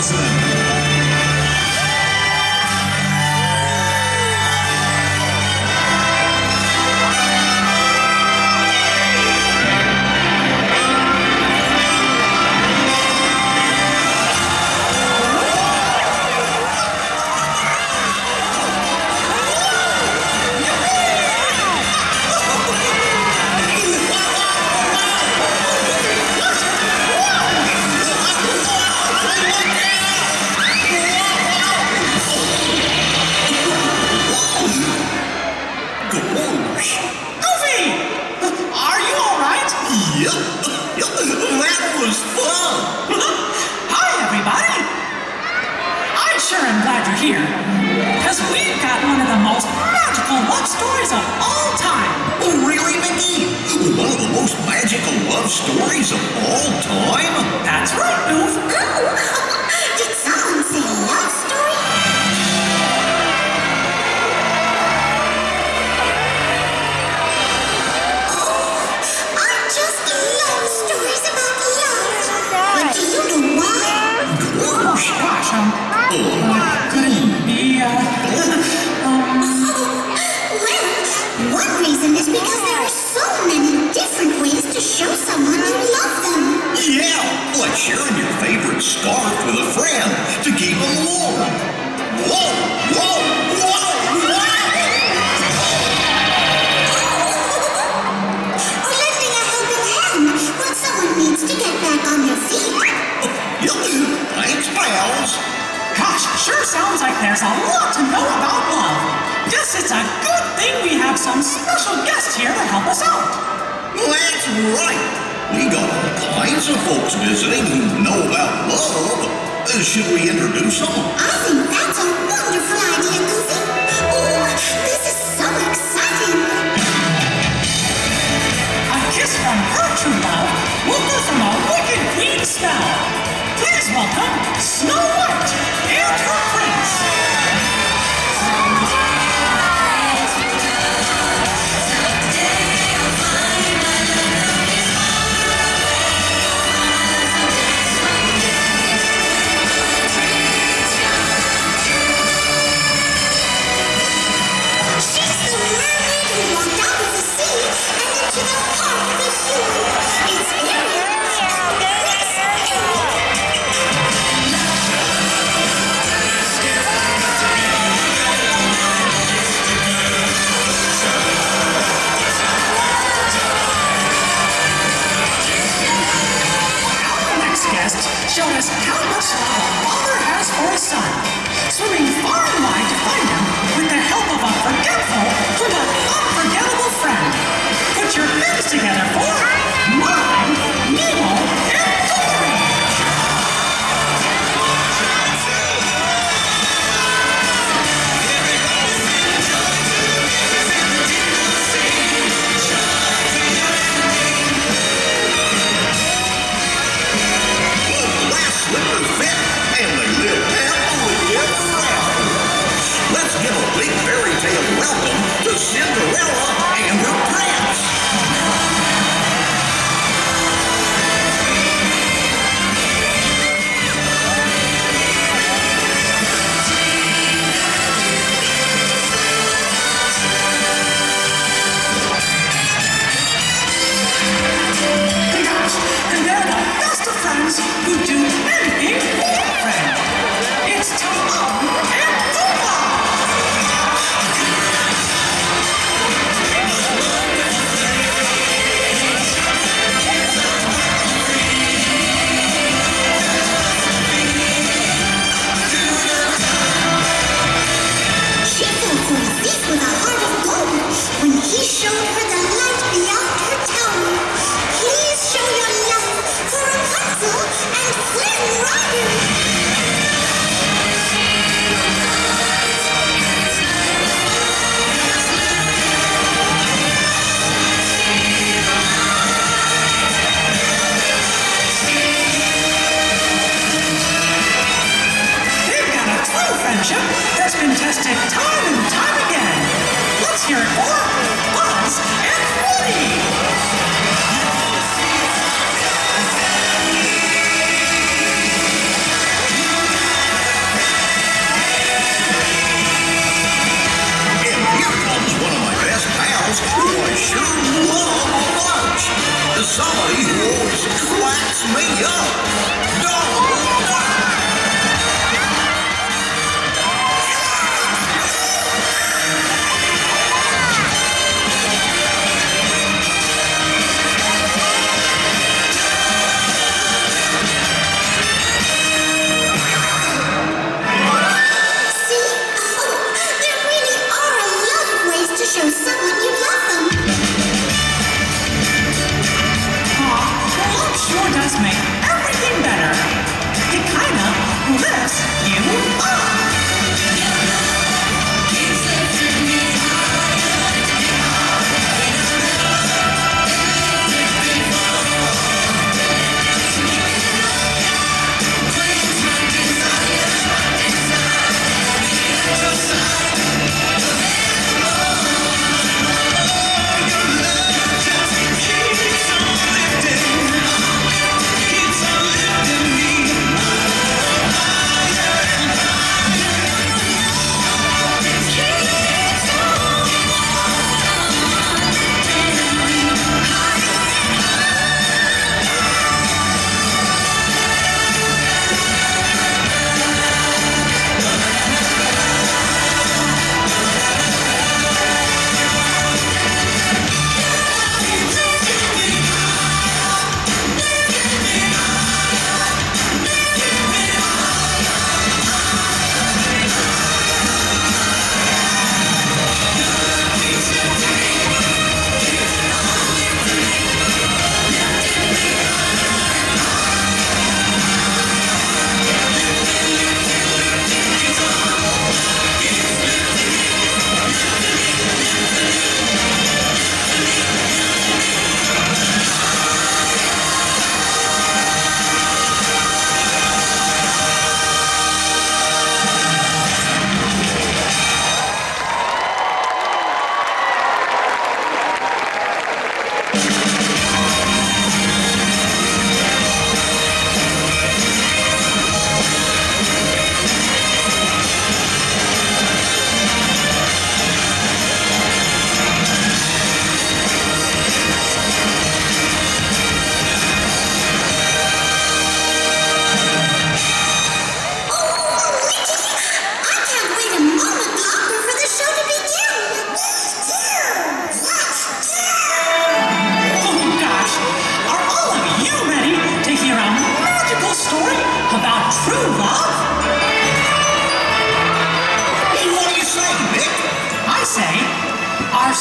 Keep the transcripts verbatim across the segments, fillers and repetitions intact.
Sven. Here, because we've got one of the most magical love stories of all time. Oh, really, Mickey? One of the most magical love stories of all time? That's right, Oof. Oh, did someone say love story? Oh, I just love stories about love. But do you know why? Oh, gosh, um, uh, could it be, uh, um... Well, one reason is because there are so many different ways to show someone you love them. Yeah, like sharing your favorite scarf with a friend to keep them warm. Whoa, whoa, whoa, whoa! Or lending a helping hand when someone needs to get back on their feet. Thanks, pals. Gosh, sure sounds like there's a lot to know about love. Guess it's a good thing we have some special guests here to help us out. That's right. We got all kinds of folks visiting who know about love. Uh, should we introduce them? I think that's a wonderful idea, Goofy. Oh, this is so exciting. A kiss from her true love will go from a wicked queen spell. Please welcome Snow White and her prince. She's the mermaid who walked out of the sea and into the heart of the human. It's Ariel. Showed us how much love a father has for his son, swimming far and wide to find him with the help of a forgetful but unforgettable friend. Put your heads together for Marlin, Nemo, and Dory! Slippers fit, and they live happily ever after. Let's give a big fairy tale welcome to Cinderella and her prince. Gosh, and they're the best of friends who do anything for a friend. It's Timon and Pumbaa! She fell for a thief with a heart of gold when he showed her the light beyond her tower. Please show your love for Rapunzel and Flynn Rider. They've got a true friendship that's been tested time and time again. Let's hear it for Buzz and Woody!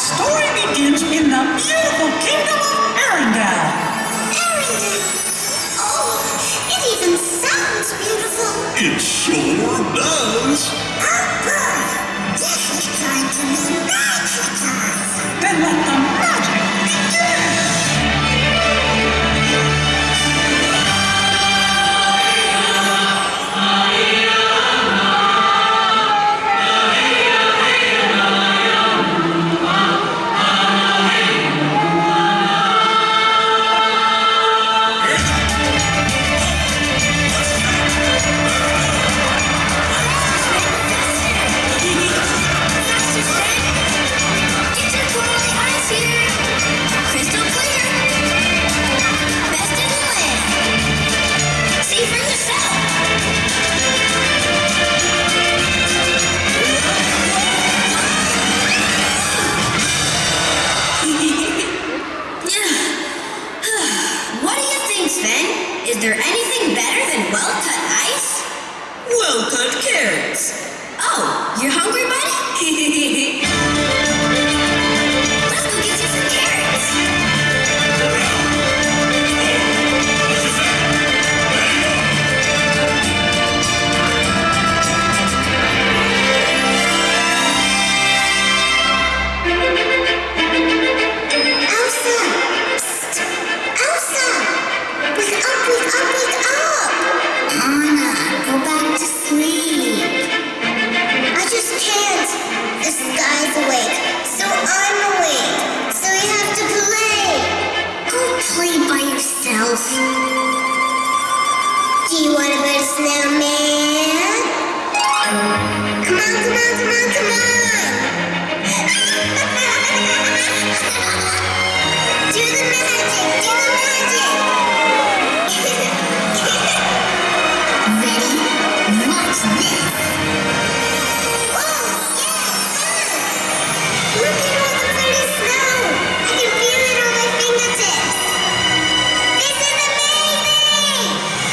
story begins in the beautiful kingdom of Arendelle. Arendelle? Oh, it even sounds beautiful. It sure does. Purple! This is going to be magical. Then let the magic begin. Is there anything better than well-cut ice? Well-cut carrots. Oh, you're hungry, buddy? Let's go get you some carrots. Elsa! Psst! Elsa! Wake up, wake up, wake up! Anna, go back to sleep. I just can't. The sky's awake, so I'm awake. So you have to play. Go play by yourself. Do you want to build a snowman? Come on, come on, come on, come on! Do the magic, do the magic! Ready? Watch this! Whoa, yeah, look at all the pretty snow! I can feel it on my fingertips! This is amazing!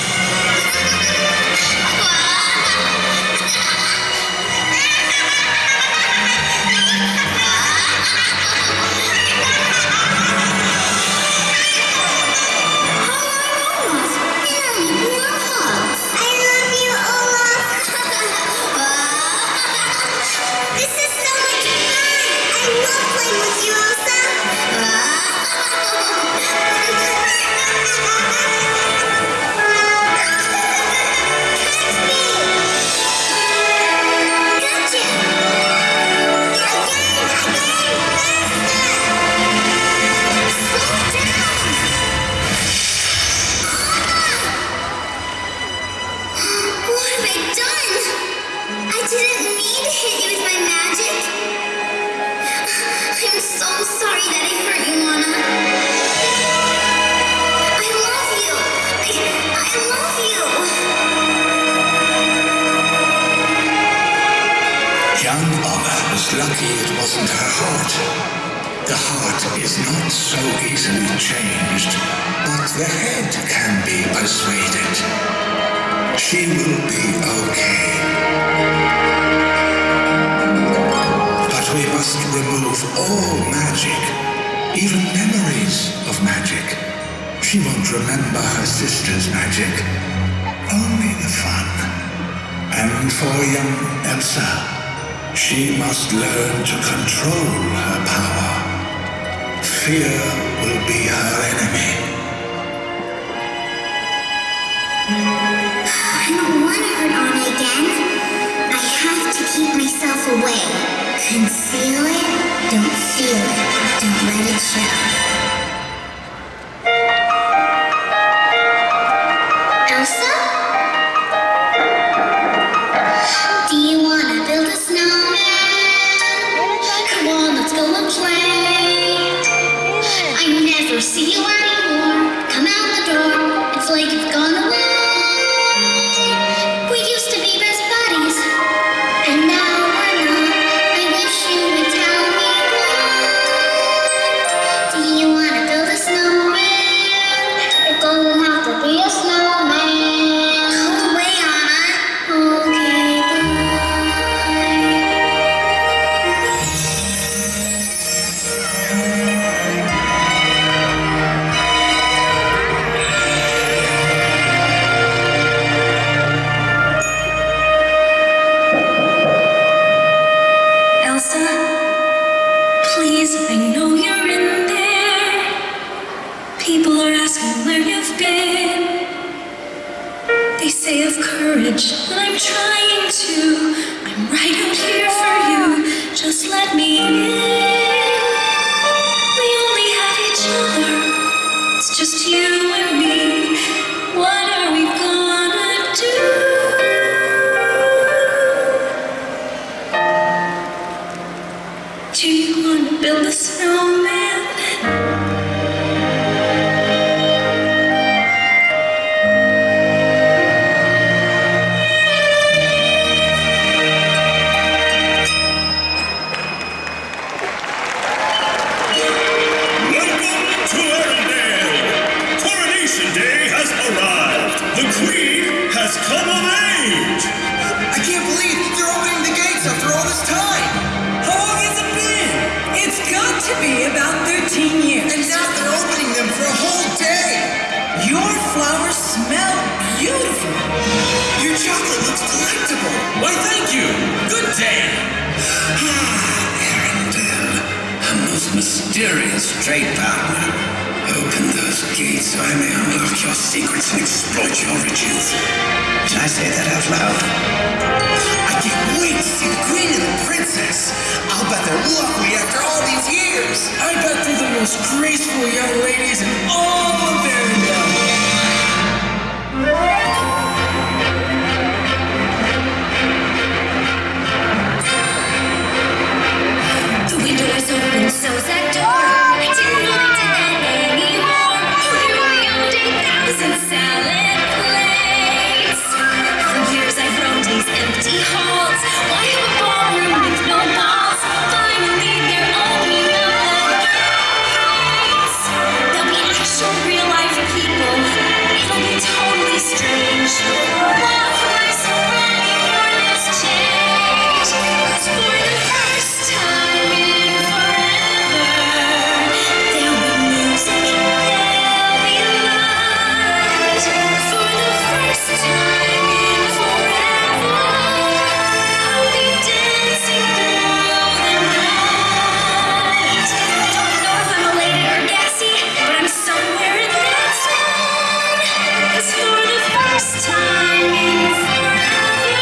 I love you, Olaf! This is so much fun! I love playing with you, Elsa! Catch me! Gotcha! Again, again, faster! Slow down! What have I done? I didn't mean to hit you with my magic. I'm so sorry that I hurt you, Anna. I love you. I, I love you. Young Anna was lucky it wasn't her heart. The heart is not so easily changed, but the head can be persuaded. She will be okay. But we must remove all magic, even memories of magic. She won't remember her sister's magic, only the fun. And for young Elsa, she must learn to control her power. Fear will be her enemy. I don't want to hurt Anna again. I have to keep myself away. Conceal it, don't feel it, don't let it show. Elsa? Do you want to build a snowman? Come on, let's go and play. I never see you anymore. Come out the door, it's like you've gone away. We used to courage, and I'm trying to. I'm right out here for you. Just let me in. We only have each other. It's just you and me. What are we gonna do? Do you want to build a snowman? Come of age! I can't believe they're opening the gates after all this time! How long has it been? It's got to be about thirteen years. And now they're opening them for a whole day! Your flowers smell beautiful. Your chocolate looks delectable! Why, thank you! Good day! Ah, Arendelle, a most mysterious trade partner. Open those gates so I may unlock your secrets and exploit your riches. Did I say that out loud? I can't wait to see the Queen and the Princess! I'll bet they're lovely after all these years! I bet they're the most graceful young ladies in all of Arendelle. The window is open, so's that door. I didn't know they did that anymore. Who knew I owned eight thousand salad plates? For years I've roamed these empty halls. Why have a ballroom with no walls? Finally they're opening up the gates. There'll be actual real life people. It'll be totally strange. Wow, I'm so ready for this change. 'Cause for the first time in forever, there'll be music, there'll be light. For the first time in forever, I'll be dancing through the night. Don't know if I'm elated or gassy, but I'm somewhere in that zone. 'Cause for the first time in forever,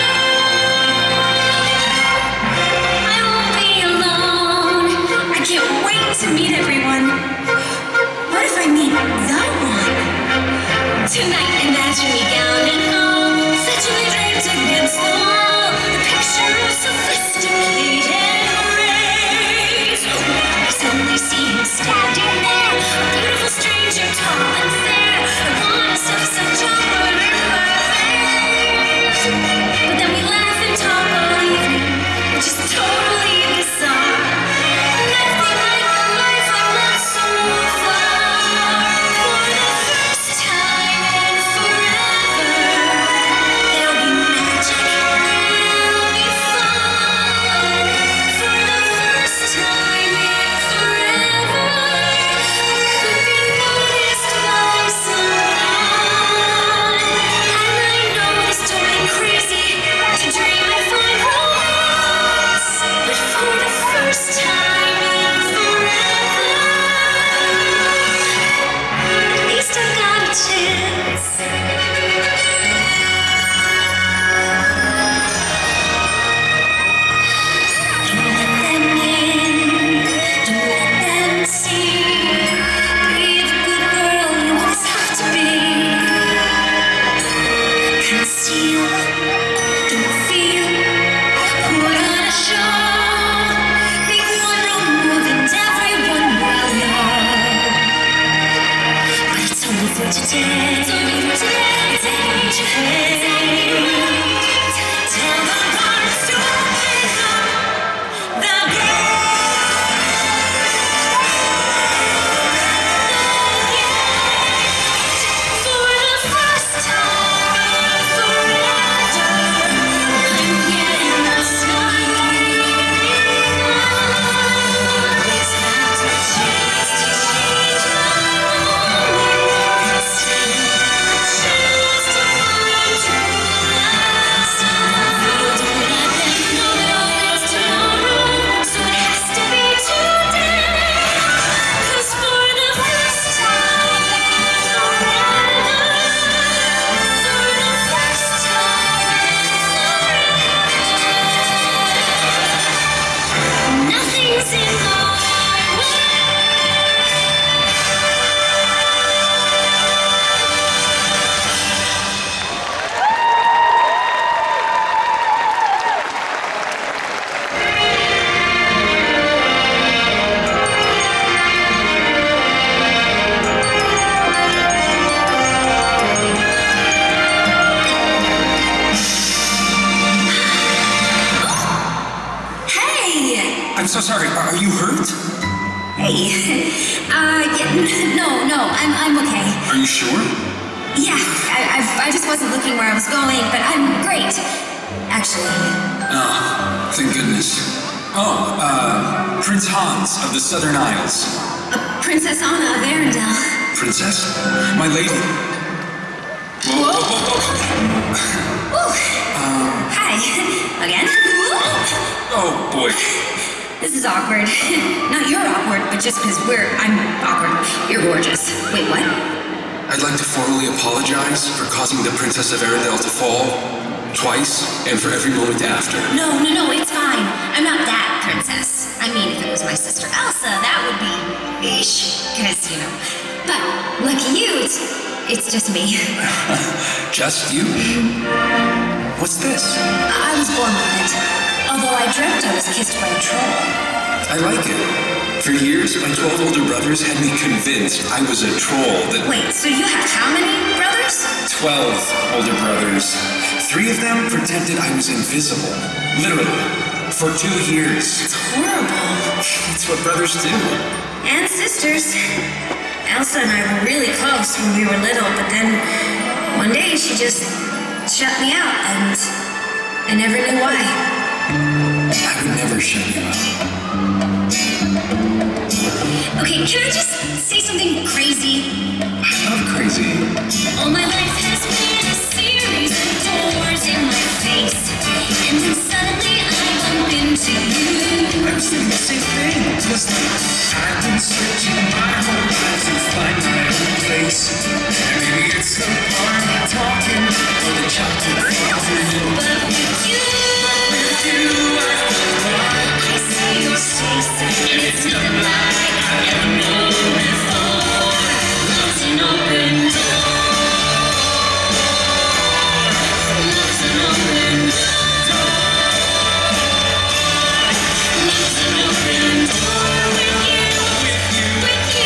I won't be alone. I can't wait to meet everyone. What if I meet the one? Tonight, imagine me gowned in gold, fetchingly draped against the wall. The picture of sophisticated grace. I suddenly see him standing there, a beautiful stranger, tall and fair. I want to some chocolate or perfect. But then we laugh and talk all evening, which is totally bizarre. Nothing like the life I've led so far. For the first time in forever, there'll be magic, there'll be fun. For the first time in forever, I could be noticed by someone. And I know it's totally crazy to dream I find romance, but for the first time in forever, at least I got a chance. Don't let them in, don't let them see. Be the good girl you always have to be. Conceal, don't feel, put on a show. Make one wrong move and everyone will know. But it's only for today. It's only for today. It's only for today. Tell the hearts to open up the gate. For the first time in forever, I'm getting excited. Always have to chance to change my mind. Still a chance to find true love. so sorry. Are you hurt? Hey. Uh, yeah, no, no, I'm, I'm okay. Are you sure? Yeah, I, I, I just wasn't looking where I was going, but I'm great. Actually. Oh, thank goodness. Oh, uh, Prince Hans of the Southern Isles. Uh, Princess Anna of Arendelle. Princess? My lady. Whoa, whoa, whoa, whoa. um, Hi. Again? Oh, boy. This is awkward. Not you're awkward, but just because we're... I'm awkward. You're gorgeous. Wait, what? I'd like to formally apologize for causing the Princess of Arendelle to fall twice and for every moment after. No, no, no, it's fine. I'm not that princess. I mean, if it was my sister Elsa, that would be ish, because, you know. But, lucky you, it's, it's just me. Just you? What's this? I was born with it. Although I dreamt I was kissed by a troll. I like it. For years, my twelve older brothers had me convinced I was a troll that... Wait, so you have how many brothers? Twelve older brothers. Three of them pretended I was invisible. Literally. For two years. It's horrible. It's what brothers do. And sisters. Elsa and I were really close when we were little, but then one day she just shut me out, and I never knew why. I would never shut you up. Okay, can I just say something crazy? I love crazy. All my life has been a series of doors in my face, and then suddenly I bump into you. I was thinking the same thing. It was like I've been searching my whole life to find my own place. And maybe it's the party talking or the chocolate fountain. But with you, With you, I feel right. I see your face, and it's nothing like I've ever known before. Love's an open door. Love's an open door. Love's an open door with you, with you, with you.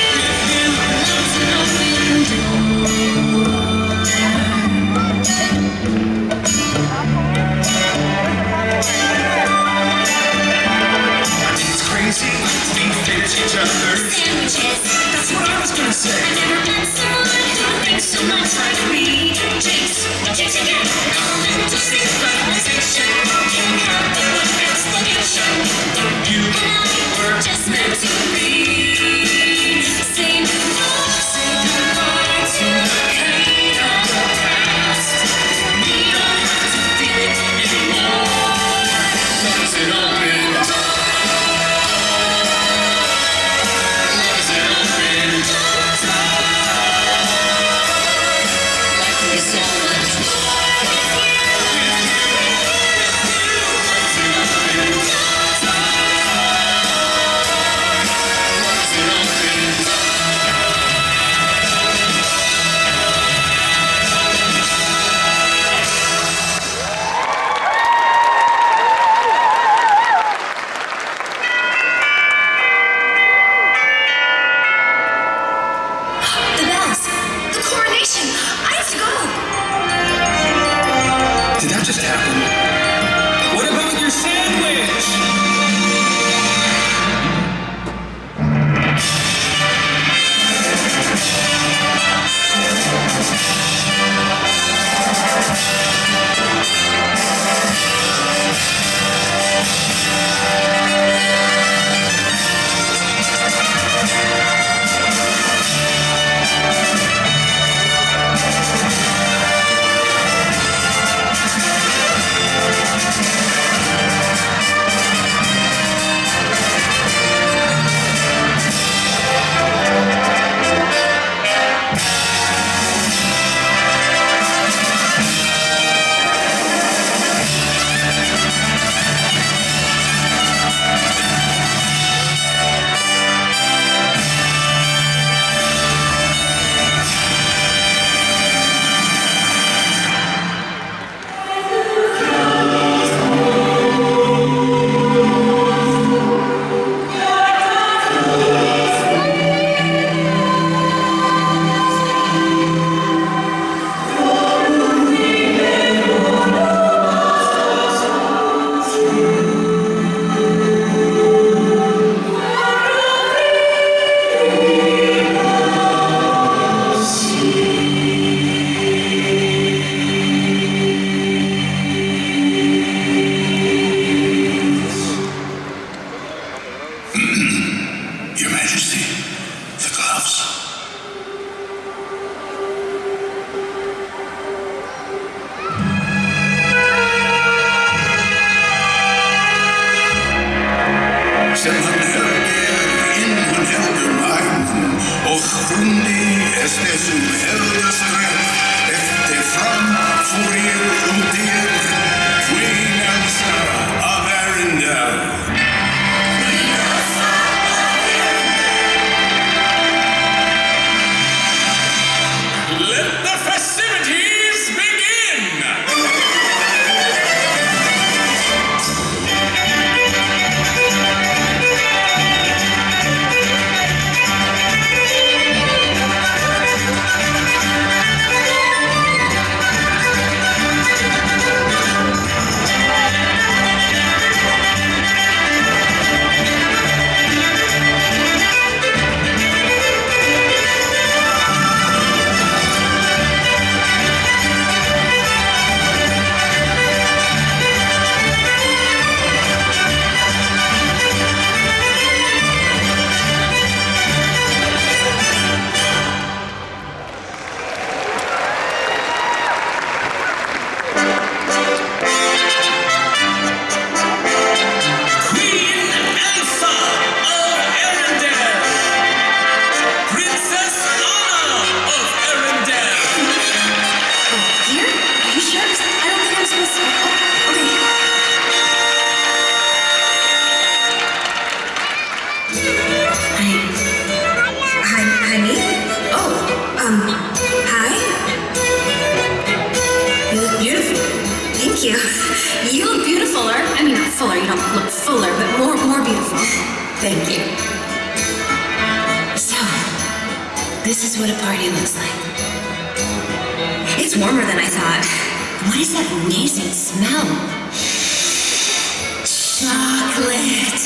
look fuller, but more, more beautiful. Thank you. So, this is what a party looks like. It's warmer than I thought. What is that amazing smell? Chocolate!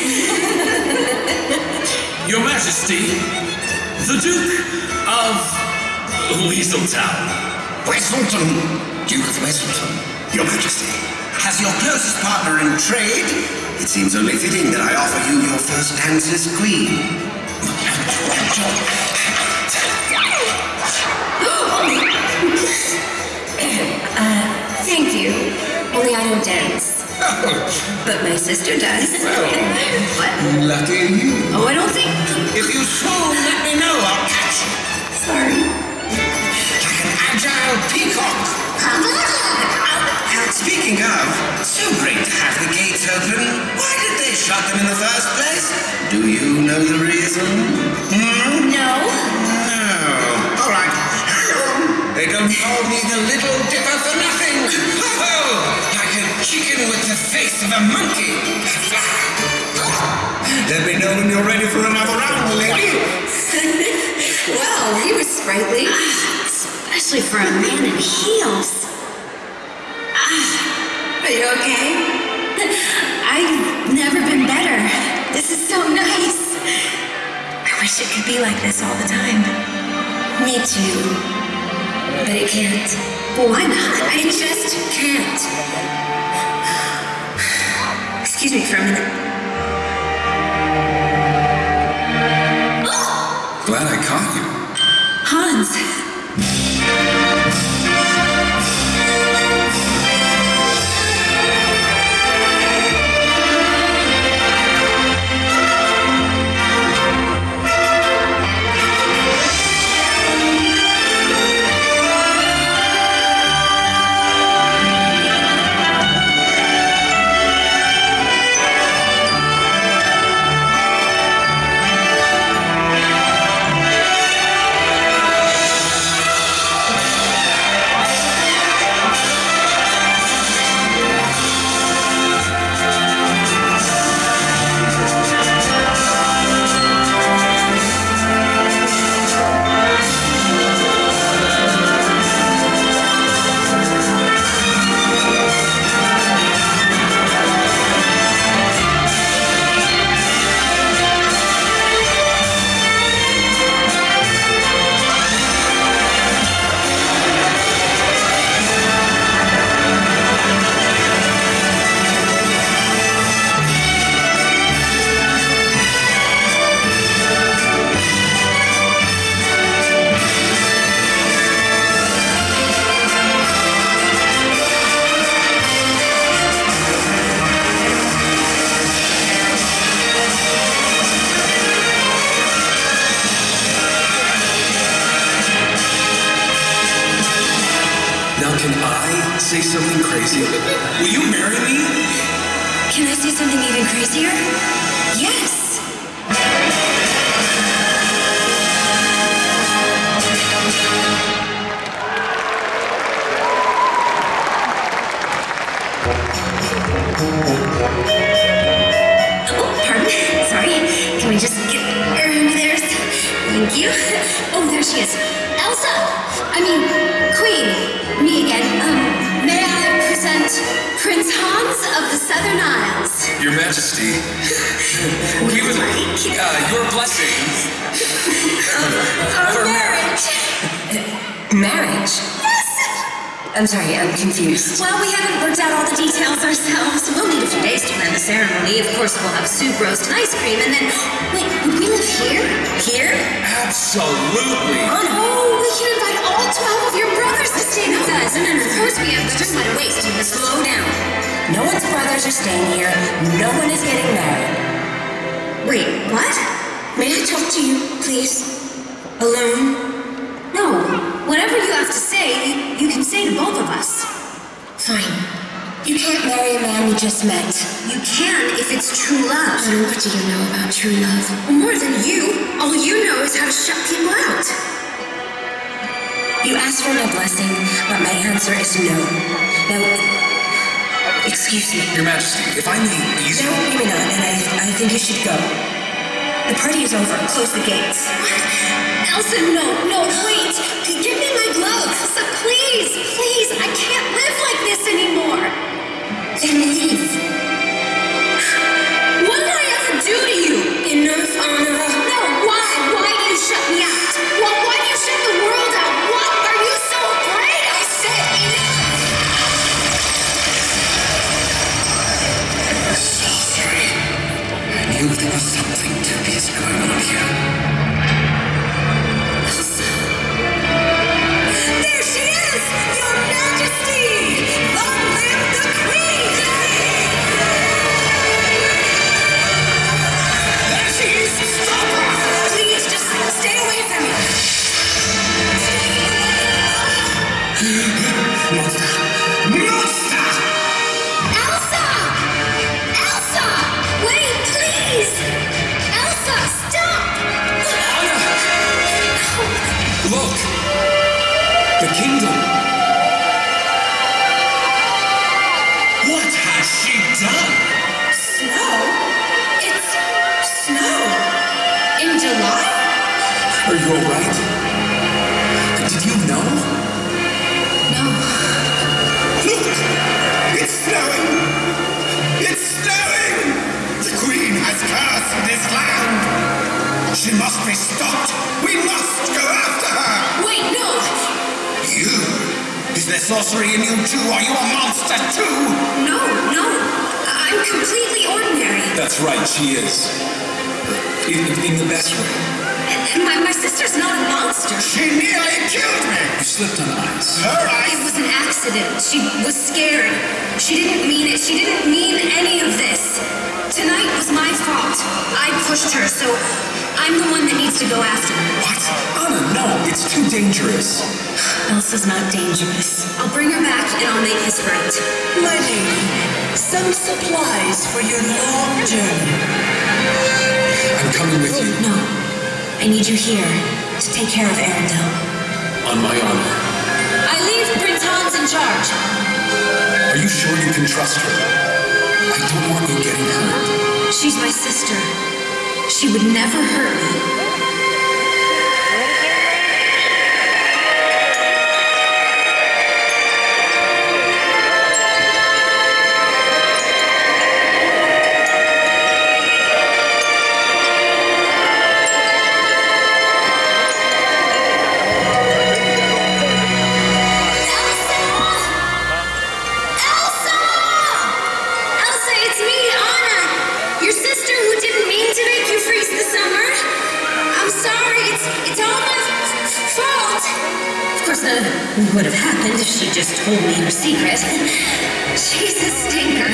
Your Majesty, the Duke of Weaseltown. Weaselton, Duke of Weaselton. Your Majesty, as your closest partner in trade, it seems only fitting that I offer you your first dance as queen. uh, thank you. Only I don't dance. But my sister does. What? Lucky you. Oh, I don't think... If you swoon, let me know. I'll catch you. Sorry. Like an agile peacock. Speaking of, so great to have the gates open. Why did they shut them in the first place? Do you know the reason? Hmm? No. No. All right. They don't call me the Little Dipper for nothing. Oh, like a chicken with the face of a monkey. Let me know when you're ready for another round, lady. Well, he was sprightly. Especially for a man in heels. Are you okay? I've never been better. This is so nice. I wish it could be like this all the time. Me too. But it can't. Well, why not? I just can't. Excuse me for a minute. Glad I caught you. Hans. Can I say something crazy? Will you marry me? Can I say something even crazier? Yes! Oh, pardon. Sorry. Can we just get around there? Thank you. Oh, there she is. Elsa! I mean, Queen. Me again. Um, may I present Prince Hans of the Southern Isles? Your Majesty, we would like uh, your blessing Our for marriage. Marriage? Yes. I'm sorry, I'm confused. Well, we haven't worked out all the details ourselves. We'll need a few days to plan the ceremony. Of course, we'll have soup, roast, and ice cream, and then... Wait, would we live here? Here? Absolutely. Oh, we can invite all twelve of your brothers to stay with us. And then, of course, we have to just let it waste and slow down. No one's brothers are staying here. No one is getting married. Wait, what? May I talk to you, please? Alone? No. Whatever you have to say, you, you can say to both of us. Fine. You can't marry a man you just met. You can if it's true love. And what do you know about true love? More than you. All you know is how to shut people out. You asked for my blessing, but my answer is no. Now, Excuse me. Your Majesty, if I may ease you... No, maybe not, and I, I think you should go. The party is over. Close the gates. What? Elsa, no, no, wait. Give me my glove. Elsa, please, please. I can't live like this anymore. Then leave. What did I ever do to you? Enough, Anna. No, why? Why do you shut me out? Why, why do you shut the world out? What are you so afraid? I said enough. Sorcery. I knew there was something dubious going on here. Elsa. There she is! Your Majesty! Long live the Queen! There she is! Stop her! Please, just stay away from me. Monster! Monster! Elsa! Elsa! Wait, please! Elsa, stop! Look! The kingdom! What has she done? Snow? It's snow. In July? Are you alright? Did you know? No. Look! It's snowing! It's snowing! The Queen has cursed this land! She must be stopped! We must go after her! Wait, no! You? Is there sorcery in you too? Are you a monster too? No, no. I'm completely ordinary. That's right, she is. In, in the best way. My, my sister's not a monster. She nearly killed me! You slipped on ice. Her It eyes... was an accident. She was scared. She didn't mean it. She didn't mean any of this. Tonight was my fault. I pushed her, so I'm the one that needs to go after her. What? Anna, no, it's too dangerous. Elsa's not dangerous. I'll bring her back and I'll make this right. My lady, some supplies for your long journey. I'm coming with you. No. I need you here to take care of Arendelle. On my honor. I leave Prince Hans in charge. Are you sure you can trust her? I don't want you getting hurt. She's my sister. She would never hurt me. It would have happened if she just told me her secret. She's a stinker.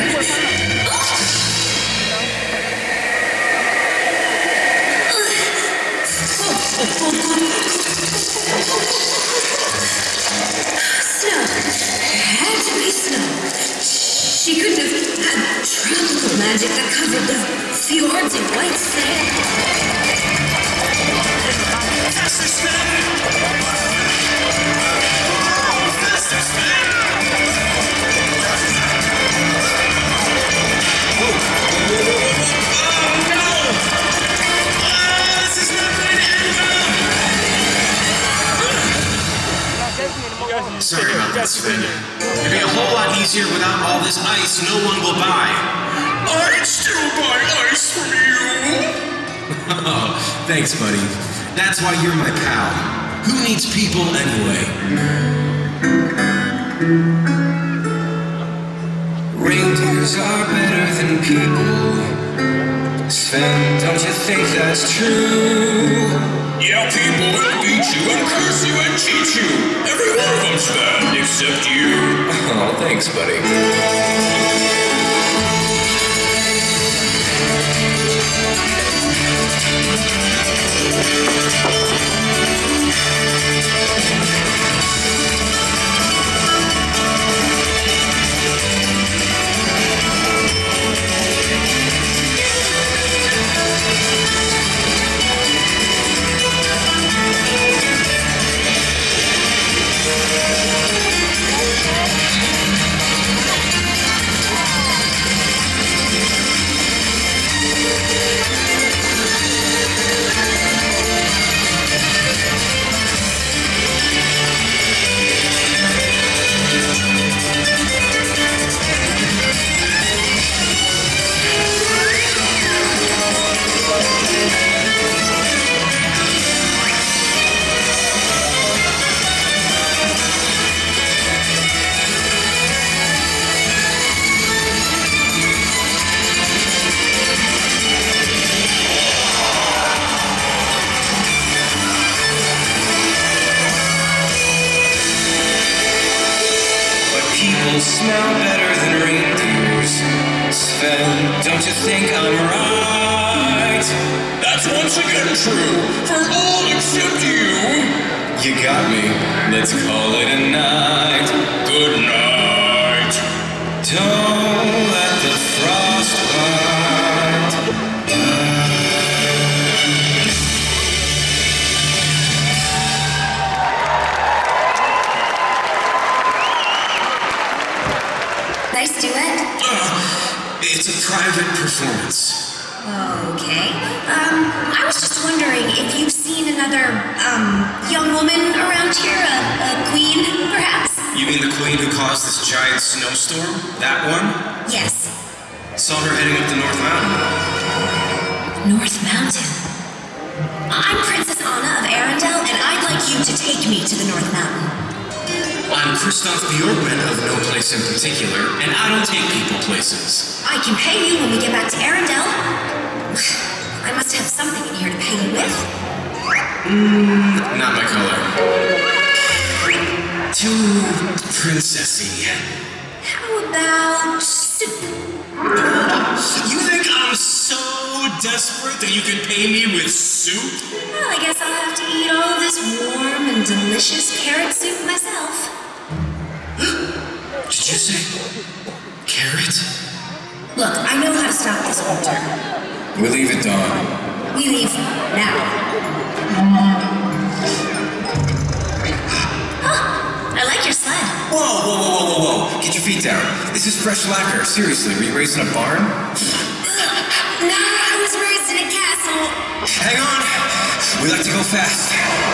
Snow. Had to be snow. She couldn't have had tropical magic that covered the fjords in white sand. Faster, Sven! Faster, Sven! Oh, no! Ah, this is not going to end well! Sorry about that, Sven. It'd be a whole lot easier without all this ice no one will buy. I'd still buy ice from you! Oh, thanks, buddy. That's why you're my pal. Who needs people anyway? Reindeers are better than people. Sven, don't you think that's true? Yeah, people will beat you and curse you and cheat you. Every one of them's bad, except you. Oh, thanks, buddy. don't you think I'm right? That's once again true, for all except you. You got me. Let's call it a night. Good night. Don't let the frost bite. Nice duet. Uh, it's a private performance. Okay. Um, I was just wondering if you've seen another, um, young woman around here, a, a queen, perhaps? You mean the queen who caused this giant snowstorm? That one? Yes. Saw her heading up the North Mountain. North Mountain? I'm Princess Anna of Arendelle, and I'd like you to take me to the North Mountain. I'm Kristoff of no place in particular, and I don't take people places. I can pay you when we get back to Arendelle. I must have something in here to pay you with. Mmm, not my color. Too princessy. How about soup? You think I'm so desperate that you can pay me with soup? Well, I guess I'll have to eat all this warm and delicious carrot soup myself. Did you say carrot? Look, I know how to stop this winter. We leave at dawn. We leave now. Huh, I like your sled. Whoa, whoa, whoa, whoa, whoa, whoa. Get your feet down. This is fresh lacquer. Seriously, were you raised in a barn? Nah, I was raised in a castle. Hang on. We like to go fast.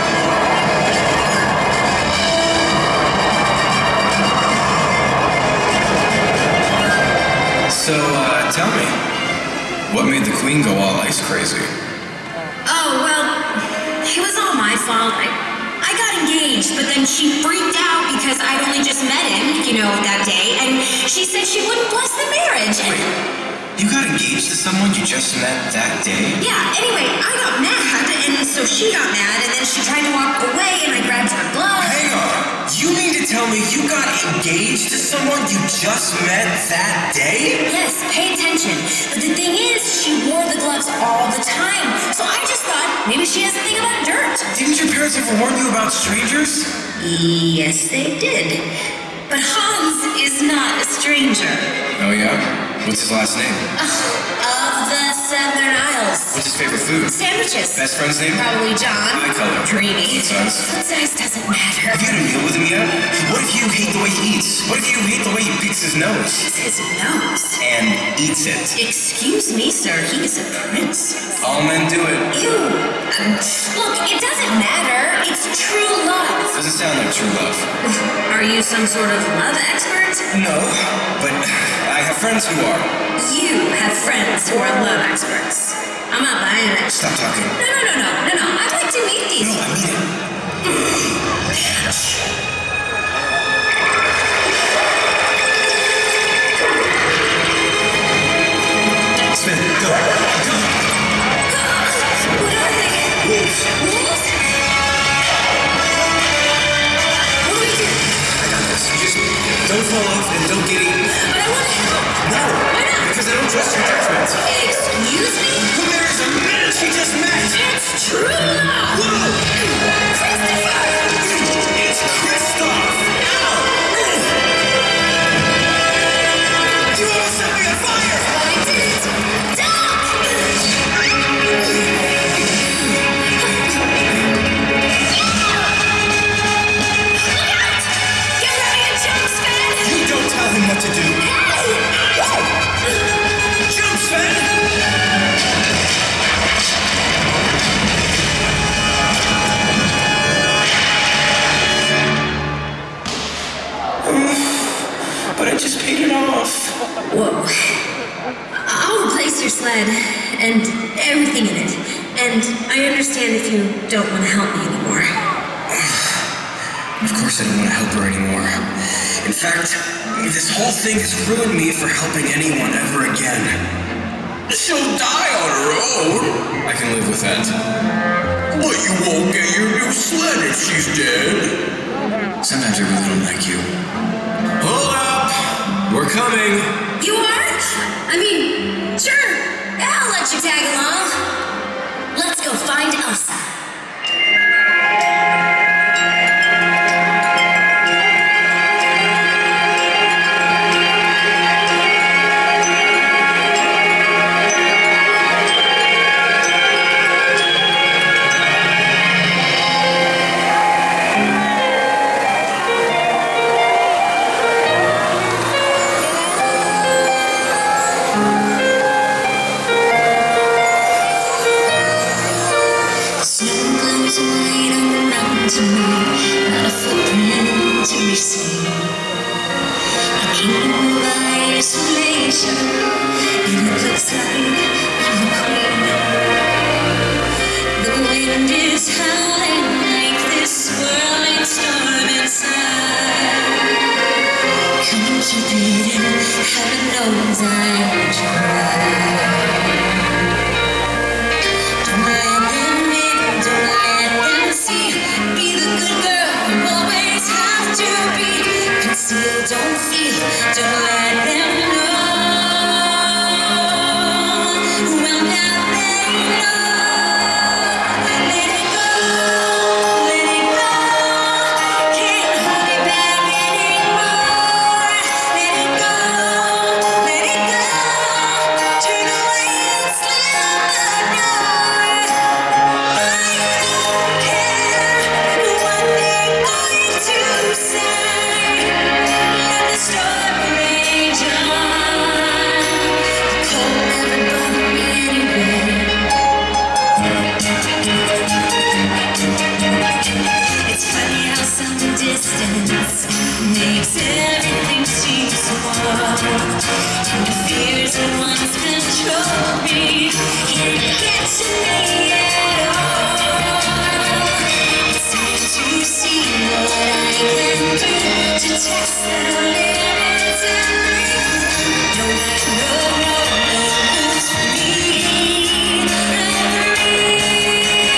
So, uh, tell me, what made the queen go all ice crazy? Oh, well, it was all my fault. I, I got engaged, but then she freaked out because I'd only just met him, you know, that day, and she said she wouldn't bless the marriage. And you got engaged to someone you just met that day? yeah, anyway, I got mad, and so she got mad, and then she tried to walk away, and I grabbed her glove. Hang on. You mean to tell me you got engaged to someone you just met that day? Yes, pay attention. But the thing is, she wore the gloves all the time, so I just thought maybe she has a thing about dirt. Didn't your parents ever warn you about strangers? Yes, they did. But Hans is not a stranger. Oh yeah? What's his last name? Of the Southern Isles. What's his favorite food? Sandwiches. Best friend's name? Probably John. Eye color. Dreamy. What size? Foot size doesn't matter. Have you had a meal with him yet? What if you hate the way he eats? What if you hate the way he picks his nose? It's his nose. And eats it. Excuse me, sir. He is a prince. All men do it. Ew. Um, look, it doesn't matter. It's true love. Doesn't sound like true love. Are you some sort of love expert? No, but I have friends who are. You have friends who are love experts. I'm not buying it. Stop talking. No, no, no, no, no, no. I'd like to meet these. No, I mean it. Sven, go. Go. What are they? Wolves. Wolves? What do we do? I got this. Just don't fall off and don't get eaten. But I want to help. No. Why not? Because I don't trust your judgment. Excuse me? Who there is a man she just met? It's true love. Whoa. Christopher! It's Kristoff! Ow! You almost set me on fire! I didn't. Stop! Look out! Get ready to jump, Sven! You don't tell him what to do. Jump, Sven! But I just paid it off. Whoa. I'll replace your sled and everything in it. And I understand if you don't want to help me anymore. Of course I don't want to help her anymore. In fact, this whole thing has ruined me for helping anyone ever again. She'll die on her own. I can live with that. But you won't get your new sled if she's dead. Sometimes I really don't like you. Hold up! We're coming! You are? I mean, sure. vision, and it looks like I'm the queen. The wind is howling like this swirling storm inside. Come and keep it in, heaven knows I try. Don't let them in, don't let them see. Be the good girl you always have to be. Conceal, don't feel, don't let them know. Well, now they know. Let it go, let it go. Can't hold it back anymore. Let it go, let it go. Turn away and slam the door. I don't care what they're going to say. Let the storm rage on. The cold never bothered me anyway. It's funny how some distance makes everything seem small. And the fears that once controlled me can't get to me at all. It's time to see what I can do to test the limits and break. No, no, no, no rules for me. I'm free.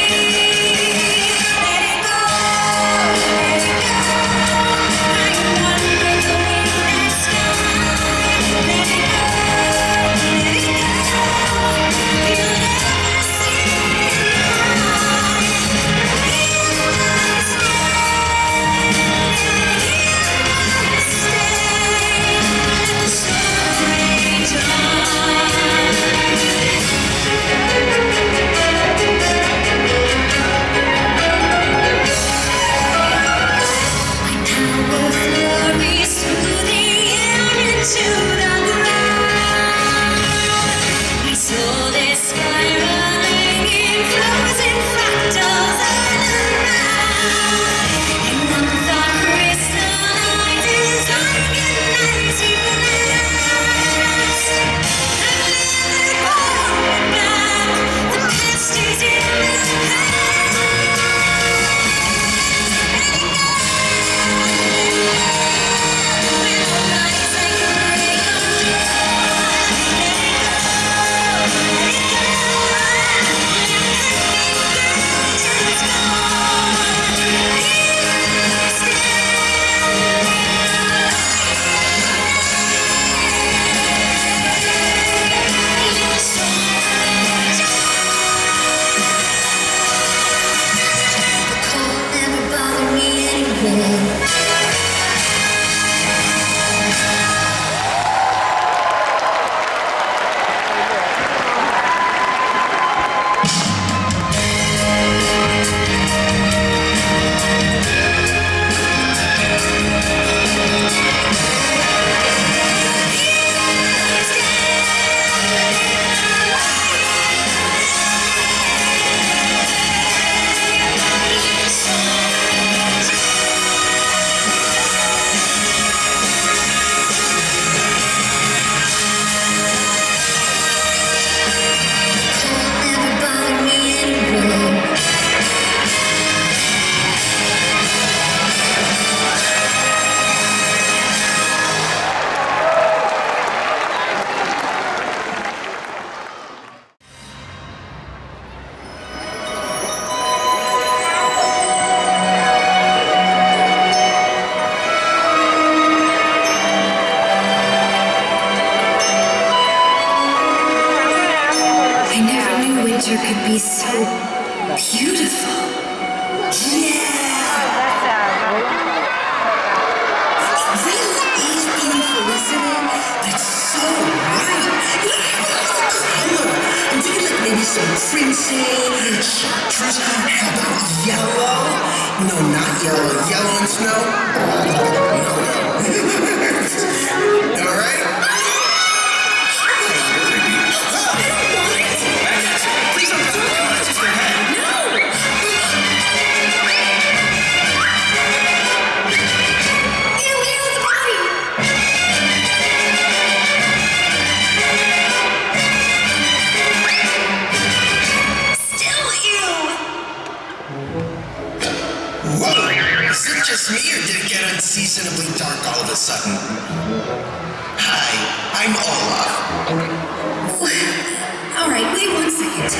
Let it go, let it go. I am one with the wind and sky. Let it go, let it go. You'll never see me unseasonably dark all of a sudden. Hi, I'm Olaf. All right, wait one second.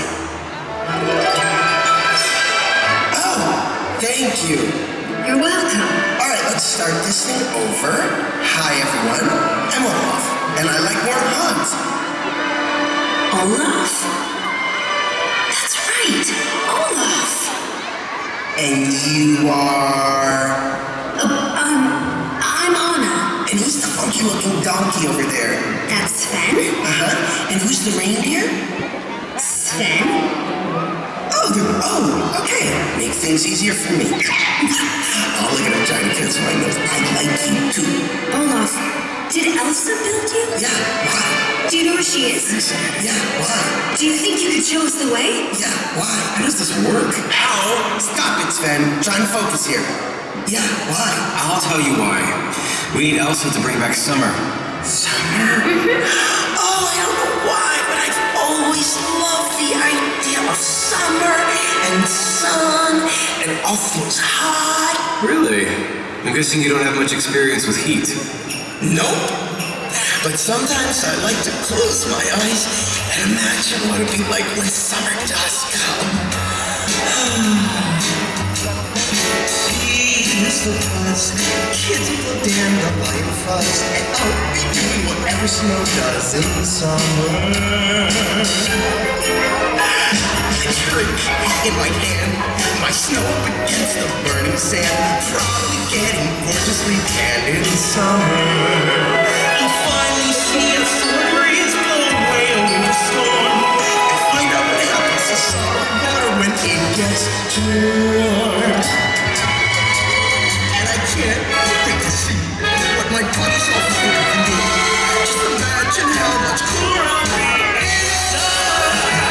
Oh, thank you. You're welcome. All right, let's start this thing over. Hi, everyone. I'm Olaf, and I like warm hugs. Olaf? That's right, Olaf. And you are... Uh, um, I'm Anna. And who's the funky-looking donkey over there? That's Sven. Uh-huh. And who's the reindeer? Sven? Oh, the, oh, okay. Make things easier for me. Oh, look at him trying to kiss my nose. I like you, too. Olaf, did Elsa build you? Yeah, why? Do you know where she is? Yeah, why? Do you think you could show us the way? Yeah, why? How does this work? Ow! Stop it, Sven. Try and focus here. Yeah, why? I'll tell you why. We need Elsa to bring back summer. Summer? Mm-hmm. Oh, I don't know why, but I've always loved the idea of summer and sun and all things hot. Really? I'm guessing you don't have much experience with heat. Nope. But sometimes I like to close my eyes and imagine what it'd be like when summer does come. Seas the buzz, kids will damn the light fuzz, and I'll be doing whatever snow does in the summer. I carry in my hand my snow up against the burning sand, probably getting gorgeously tanned in summer. I'll finally see a summer breeze blow away over the storm, and find out what happens to summer water when it gets too warm. And I can't wait to see what my buddies all think of me. Just imagine how much cooler I'll be inside.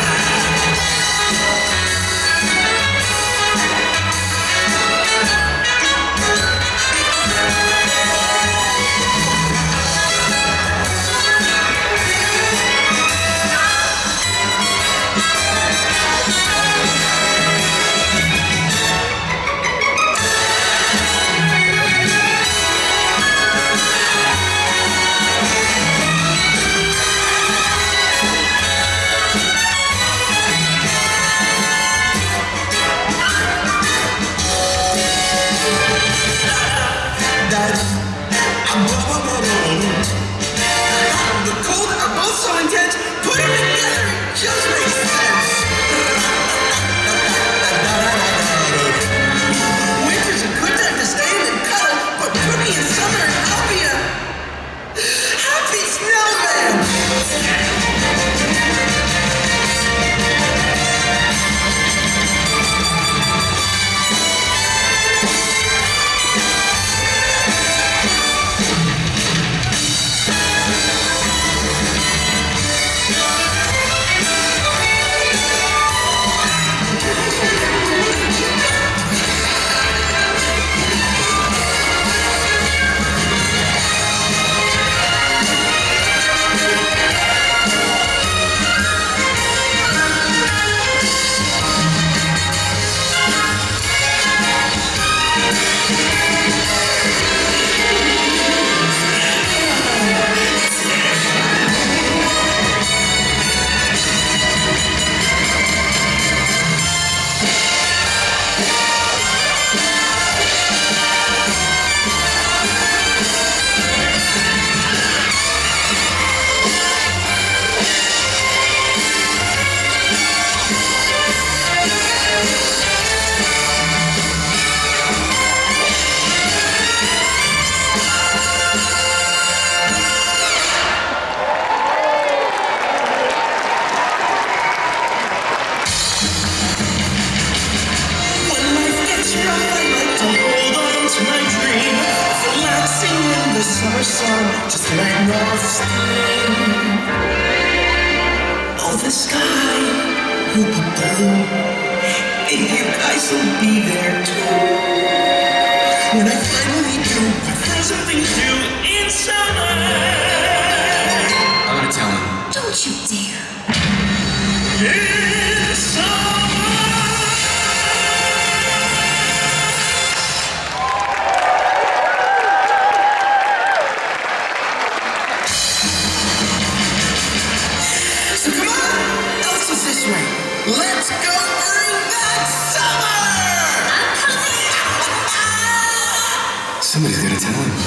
Somebody's gonna tell him.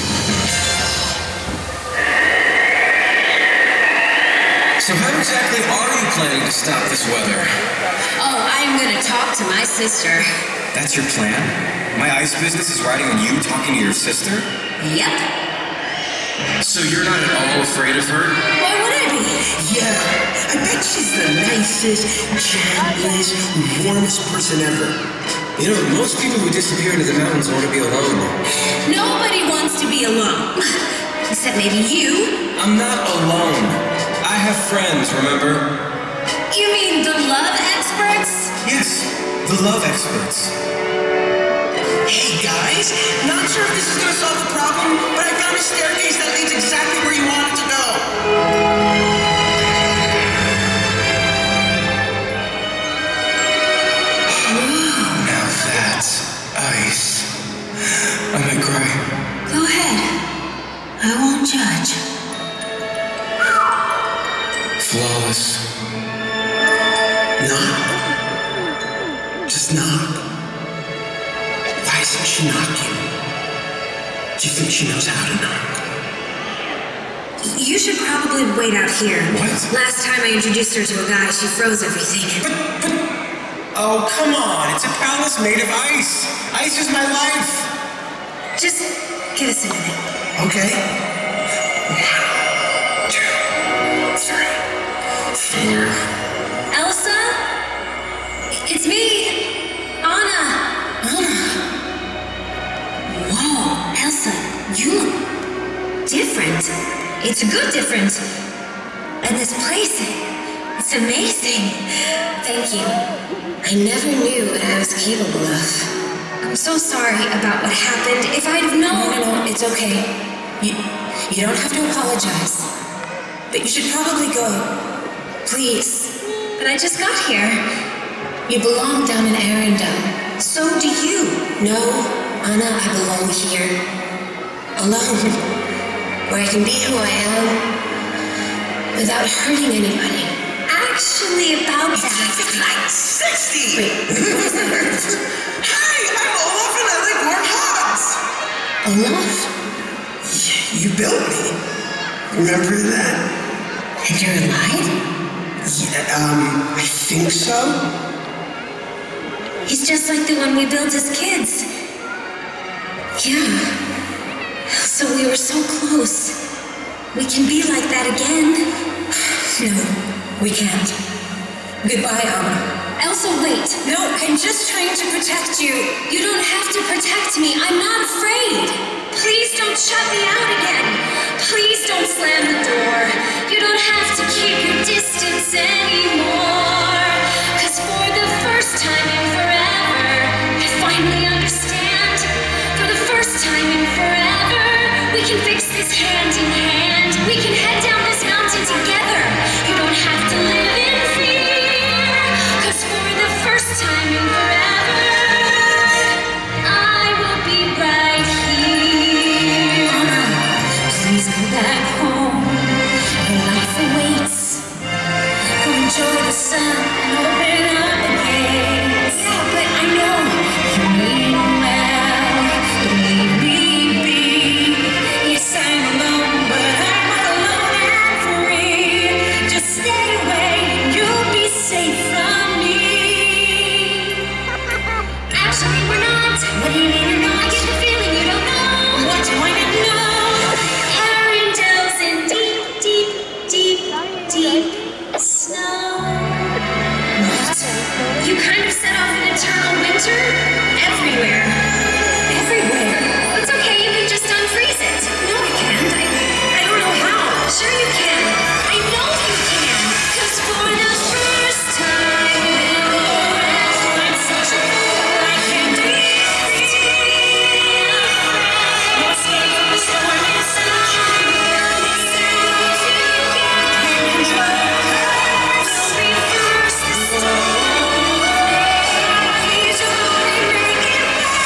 So how exactly are you planning to stop this weather? Oh, I'm gonna talk to my sister. That's your plan? My ice business is riding on you talking to your sister? Yep. So you're not at all afraid of her? Why would I be? Yeah, I bet she's the nicest, gentlest, warmest person ever. You know, most people who disappear into the mountains want to be alone. Nobody wants to be alone. Except maybe you. I'm not alone. I have friends, remember? You mean the love experts? Yes, the love experts. Hey guys, not sure if this is gonna solve the problem, but I found a staircase that leads exactly where you want it to go. Now that's ice. I might cry. Go ahead. I won't judge. Flawless. Knock. Just knock. Why isn't she knocking? Do you think she knows how to knock? You should probably wait out here. What? Last time I introduced her to a guy, she froze everything. But, but, oh, come on. It's a palace made of ice. Ice is my life. Just give us a minute. Okay. One, two, three, four. Elsa? It's me, Anna. Whoa, Elsa, you look different. It's a good different. And this place, it's amazing. Thank you. I never knew what I was capable of. I'm so sorry about what happened. If I'd have known... No, no, no, it's okay. You, you don't have to apologize. But you should probably go. Please. But I just got here. You belong down in Arendelle. So do you. No, Anna, I belong here. Alone. Where I can be who I am without hurting anybody. Actually, about that. Like sixty! Wait, what was that? Hi, I'm Olaf and I like warm hugs! Olaf? You built me. Remember that? And you're alive? Yeah, um, I think so. He's just like the one we built as kids. Yeah. So we were so close. We can be like that again. No, we can't. Goodbye, Anna. Elsa, wait. No, I'm just trying to protect you. You don't have to protect me. I'm not afraid. Please don't shut me out again. Please don't slam the door. You don't have to keep your distance anymore. Cause for the first time in forever, I finally understand. For the first time in forever, we can fix this hand in hand. We can head down this mountain together. You don't have to live in fear. Cause for the first time in forever, I will be right here. Anna, please go back home. Your life awaits. Go enjoy the sun and open up the gates. Yeah, but I know you mean well. Don't leave me be. Yes, I'm alone, but I'm alone and free. Just stay away and you'll be safe from me. Actually, we're not. What do you mean you're not? I get the feeling you don't know. What do I not know? Arendelle's in deep, deep, deep, deep snow. What? You kind of set off an eternal winter? Everywhere. Everywhere? It's okay, you can just unfreeze it. No, I can't. I, I don't know how. Sure you can. I know you can. Cause for the first time in forever, I'm such a fool. I can do it. No escape from the storm and sunshine. Let's stay together and control. We'll reverse the storm. Please only make it better.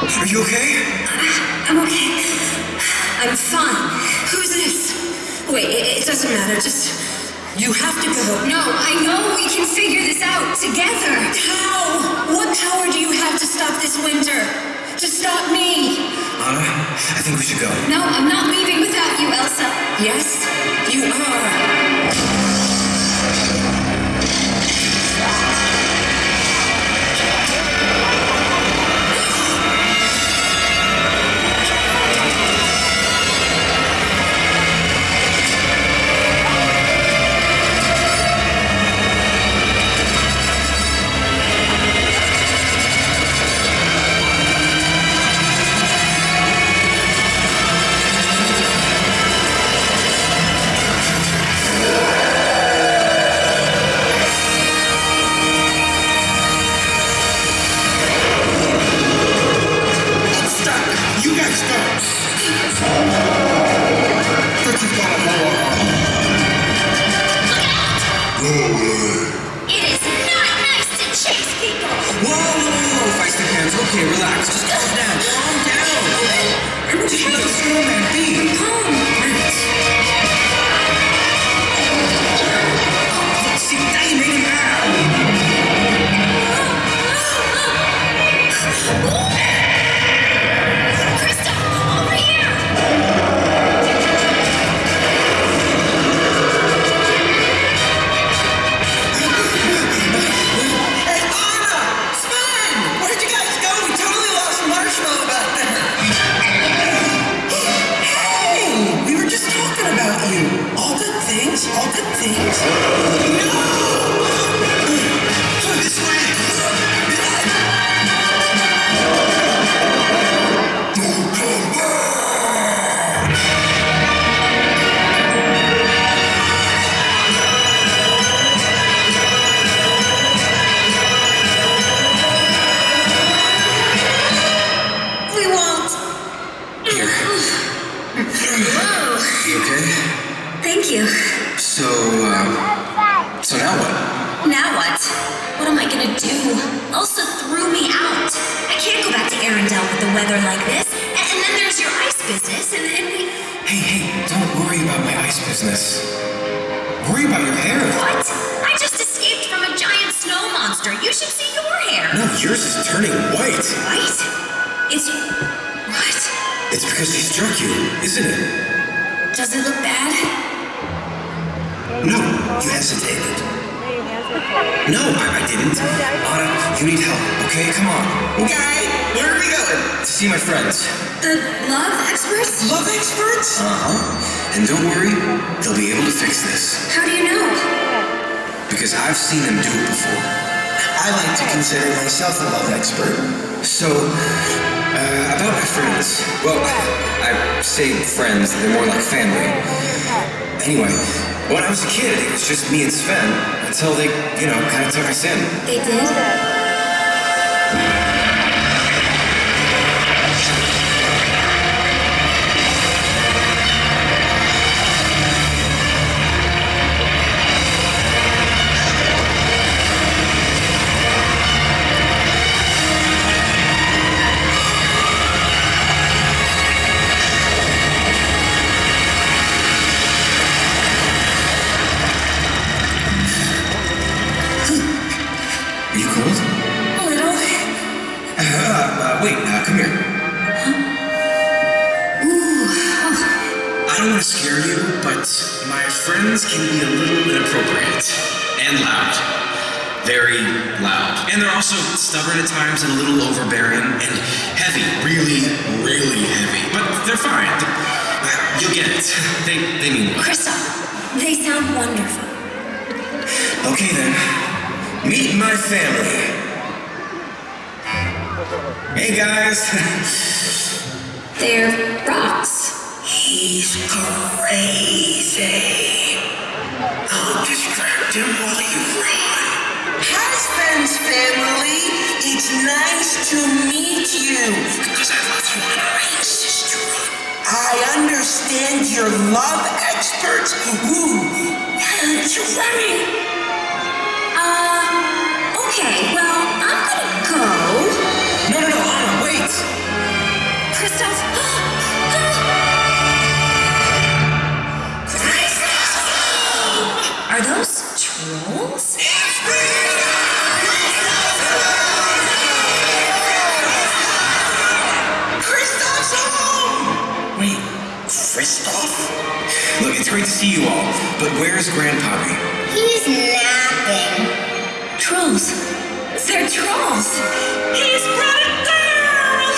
Are you okay? I'm okay. I'm fine. Who's this? Wait, it, it doesn't matter. Just... You have to go. No, I know we can figure this out together. How? What power do you have to stop this winter? To stop me? Anna, I think we should go. No, I'm not leaving without you, Elsa. Yes, you are. Okay, relax. Just calm down. Calm down. Everyone just let the snowman be. Calm. Right. Oh, see, now you made him mad. Kristoff, over here! Hey, Anna! Sven! Where did you guys go? We totally lost Marshmallow back there. Hey! We were just talking about you. All good things, all good things. No! This way! Don't come back! We won't. Here. Whoa. You okay? Thank you. So, um... So now what? Now what? What am I gonna do? Elsa threw me out. I can't go back to Arendelle with the weather like this. And, and then there's your ice business, and, and we... Hey, hey, don't worry about my ice business. Worry about your hair. What? I just escaped from a giant snow monster. You should see your hair. No, yours is turning white. White? It's... What? It's because she struck you, isn't it? Does it look bad? No, you hesitated. No, I, I didn't. Anna, you need help, okay? Come on. Okay, where are we going? To see my friends. The love experts? Love experts? Uh-huh. And don't worry, they'll be able to fix this. How do you know? Because I've seen them do it before. I like to consider myself a love expert. So, uh, about my friends. Well, I say friends, they're more like family. Anyway, when I was a kid, it was just me and Sven until they, you know, kind of took us in. They did? Are you cold? A little. Uh, uh, wait, uh, come here. Ooh. I don't want to scare you, but my friends can be a little inappropriate and loud. Very loud. And they're also stubborn at times and a little overbearing and heavy. Really, really heavy. But they're fine. You'll get it. They, they mean well. Kristoff, they sound wonderful. Okay then. Meet my family. Hey guys. They're rocks. He's crazy. I'll distract him while you run. Hi, Sven's family. It's nice to meet you. Because I love you and I'm sisterhood. I understand you're love experts. Ooh, why aren't you running? Uh, okay, well, I'm gonna go. No, no, no, Anna, wait. It's great to see you all, but where's Grandpappy? He's napping. Trolls. They're trolls. He's brought a girl!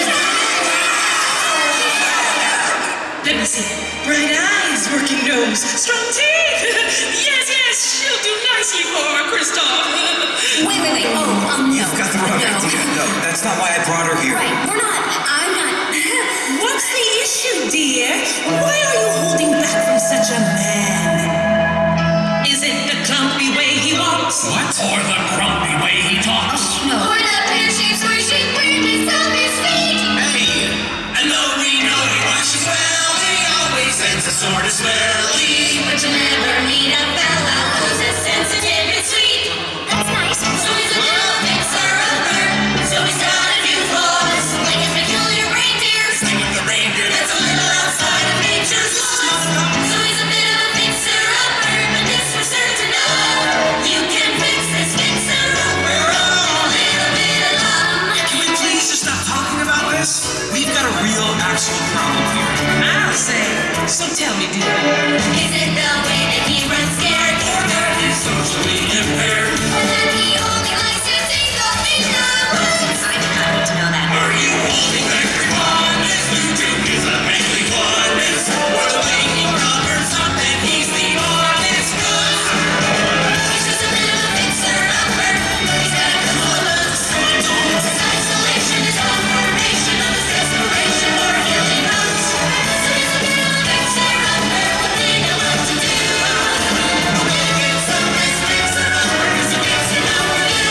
Let me see. Bright eyes, working nose, strong teeth. Yes, yes, she'll do nicely for Kristoff. Wait, wait, wait. Oh, um, no. You've got the wrong no. idea. No, that's not why I brought her here. Right, we're not. I'm not. What's the issue, dear? Why are you holding back from such a man? Is it the clumpy way he walks? What? Or the grumpy way he talks? No. Or the pear-shaped squishy weirdness of his feet. Hey, and though we know he washes well, he always sends a sort of smelly. But you never meet a fella who's as sensitive and sweet. That's nice. So he's a little fixer-upper. So he's got a few flaws, like his peculiar reindeer. Sing of the reindeer That's a little outside of nature's laws. So he's a bit of a fixer-upper, but this we're certain to know. You can fix this fixer-upper all a little bit of love. Can we please just stop talking about this? We've got a real, actual problem here. I'll say. So tell me, dear. Is it the way that he runs scared? or that he's socially impaired. Or that he only likes to think of things that works? I happen to know that. Are you holding back your fondness due to his amazing fondness? Or the way he covers up and he's the honest good? He's just a bit of a fixer-upper. He's got a couple of bugs. His isolation is confirmation of his desperation for healing hugs. So he's a bit of a fixer-upper. One thing I love to do. I'll make him some this fixer-upper. 'Cause he makes it up for you.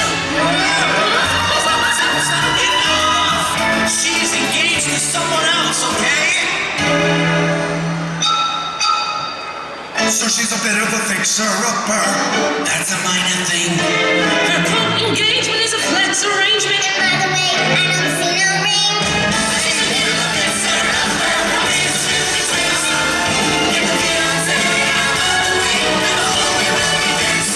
Enough! She's engaged to someone else, okay? So she's a bit of a fixer-upper. That's a minor thing. Her quote engagement is a flex arrangement. And by the way, I don't see no ring. She's a bit of a fixer-upper. She's really crazy. Get the fiancé out of the way, and the whole way will be fixed.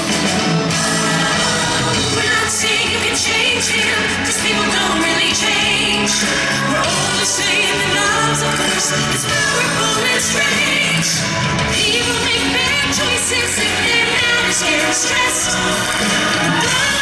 We're not saying you can change him, cause people don't really change. We're only saying that love's a curse. It's powerful and strange. People make bad choices if they're mad or scared or stressed.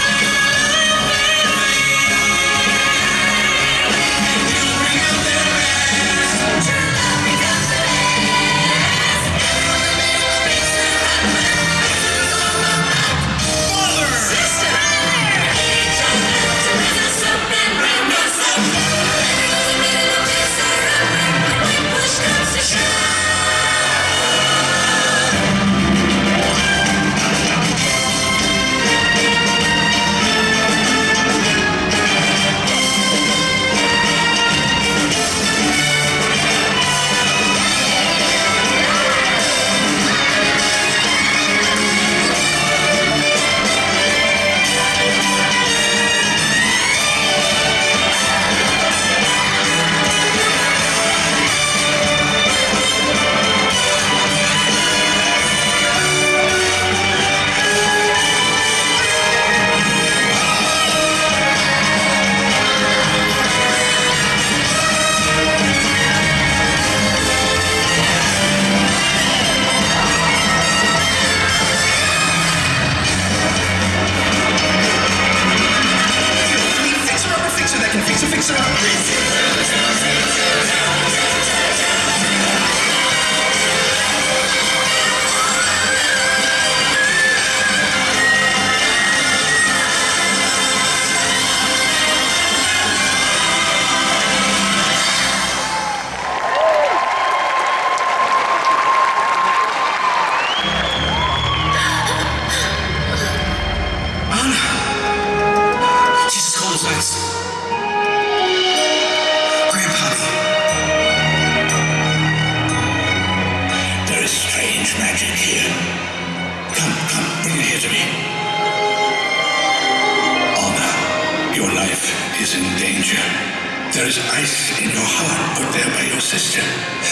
is in danger. There is ice in your heart put there by your sister.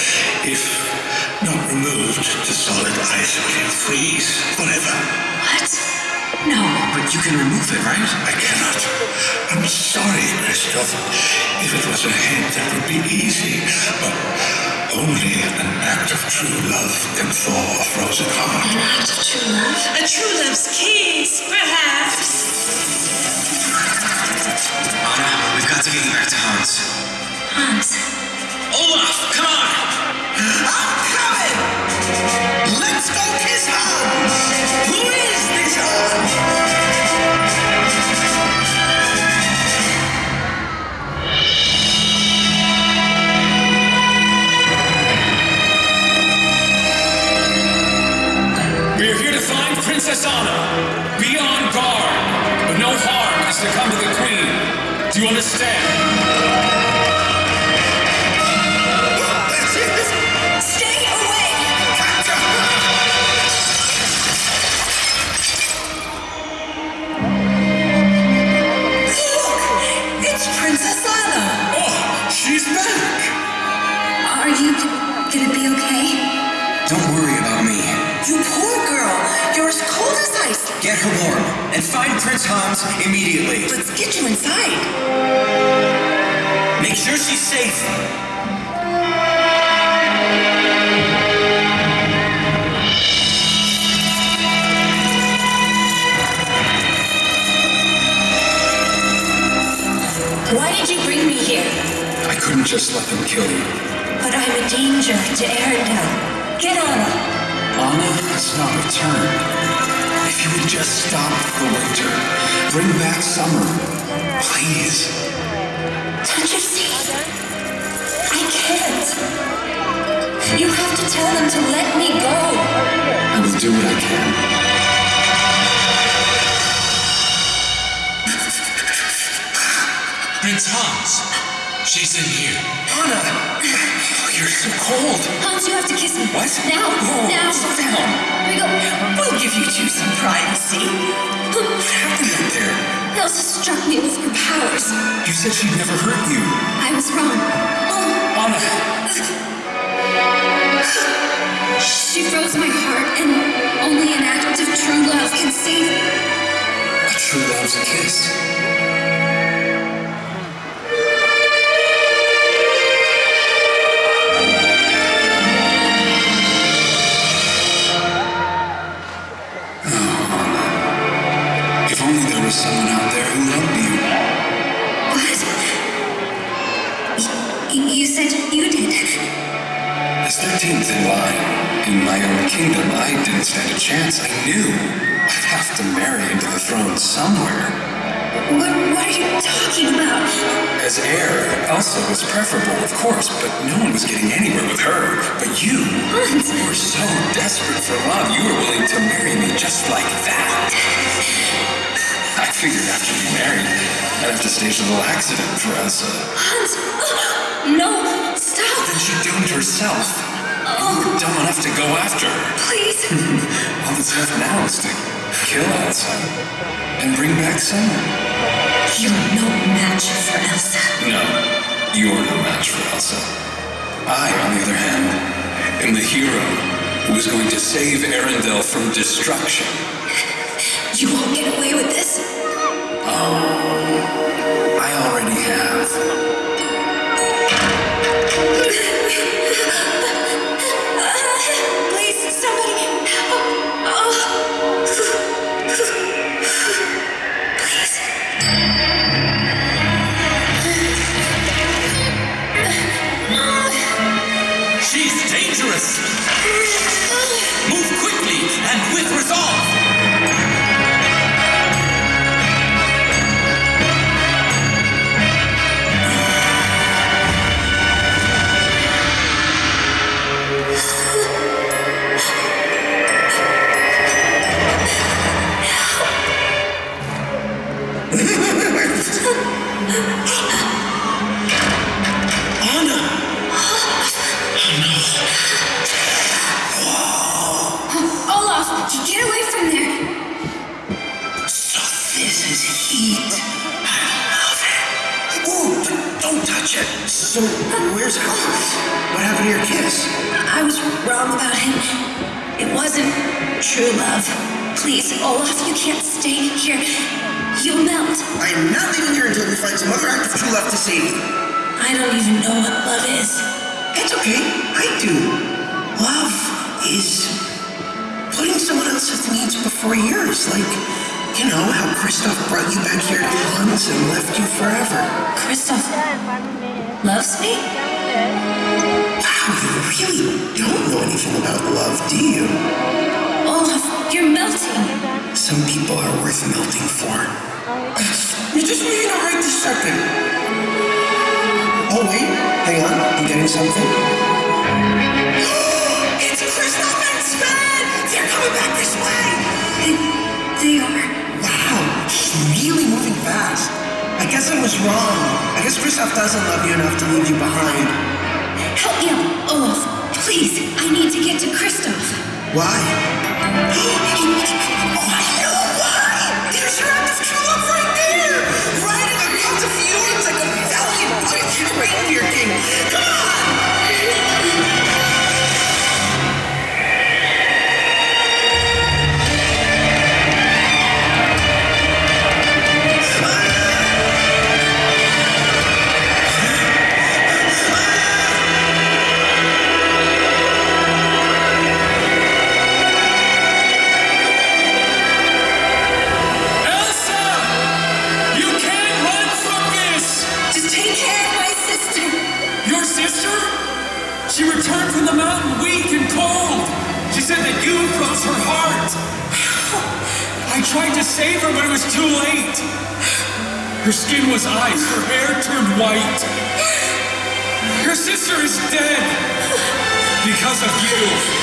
If not removed, the solid ice will freeze forever. What? No. But you can remove it, right? I cannot. I'm sorry, Kristoff. If it was a hand, that would be easy. But Only an act of true love can thaw a frozen heart. An act of true love? A true love's kiss, perhaps. Anna, we've got to get you back to Hans. Hans. Olaf, come on! I'm coming! Let's go kiss Hans! Who is this Hans? We are here to find Princess Anna. Be on guard, but no harm is to come to the Queen. Do you understand? Stay away! Look! It's Princess Anna! Oh, she's back! Are you gonna be okay? Don't worry about me. You poor girl! You're as cold as ice! Get her warm and find Prince Hans immediately. Let's get you inside! Make sure she's safe. Why did you bring me here? I couldn't just let them kill you. But I'm a danger to Arendelle. Get on her. Anna has not returned. If you would just stop the winter, bring back summer, please. Don't you see? I can't. You have to tell them to let me go. I will do what I can. Prince Hans, she's in here. Anna! Oh, you're so cold. Hans, you have to kiss me. What? Now, Oh, now. sit down. Here we go. We'll give you two some privacy. What happened out there? Elsa struck me with her powers. You said she'd never hurt you. I was wrong. Oh, Anna! she froze my heart, and only an act of true love can save it. A true love's a kiss. If only there was someone out there who loved you. What? Y- you said you did. As thirteenth in line, in my own kingdom, I didn't stand a chance. I knew I'd have to marry into the throne somewhere. What, what are you talking about? As heir, Elsa was preferable, of course, but no one was getting anywhere with her. But you, Hans. you were so desperate for love, you were willing to marry me just like that. I figured after we married, I'd have to stage a little accident for Elsa. Hans! No! Stop! Then she doomed herself. You Oh, were dumb enough to go after her. please! All that's left now is to kill Elsa and bring back summer. You're no match for Elsa. No, you're no match for Elsa. I, on the other hand, am the hero who is going to save Arendelle from destruction. You won't get away with this. Oh, I already have. Please, somebody help. Oh. Please. She's dangerous. Move quickly and with resolve. Anna! Olaf, get away from there. So this is heat. I love it. Ooh, but don't touch it. So, where's Olaf? What happened to your kiss? I was wrong about him. It wasn't true love. Please, Olaf, you can't stay here. You'll melt. I am not leaving here until we find some other act of true love to save you. I don't even know what love is. It's okay. I do. Love is putting someone else's needs before yours. Like, you know, how Kristoff brought you back here to Hans and left you forever. Kristoff loves me? Wow, you really don't know anything about love, do you? Olaf, you're melting. Some people are worth melting for. You're just making it right this second. Oh, wait. Hang on. I'm getting something. It's Kristoff and Sven! They're coming back this way! They, they are. Wow, she's really moving fast. I guess I was wrong. I guess Kristoff doesn't love you enough to leave you behind. Help me out, Olaf. Please, I need to get to Kristoff. Why? Oh, I know why! There's your active true love right there! Riding across the fjords like a valiant British reindeer king! Come on! She returned from the mountain weak and cold. She said that you froze her heart. I tried to save her, but it was too late. Her skin was ice, her hair turned white. Your sister is dead because of you.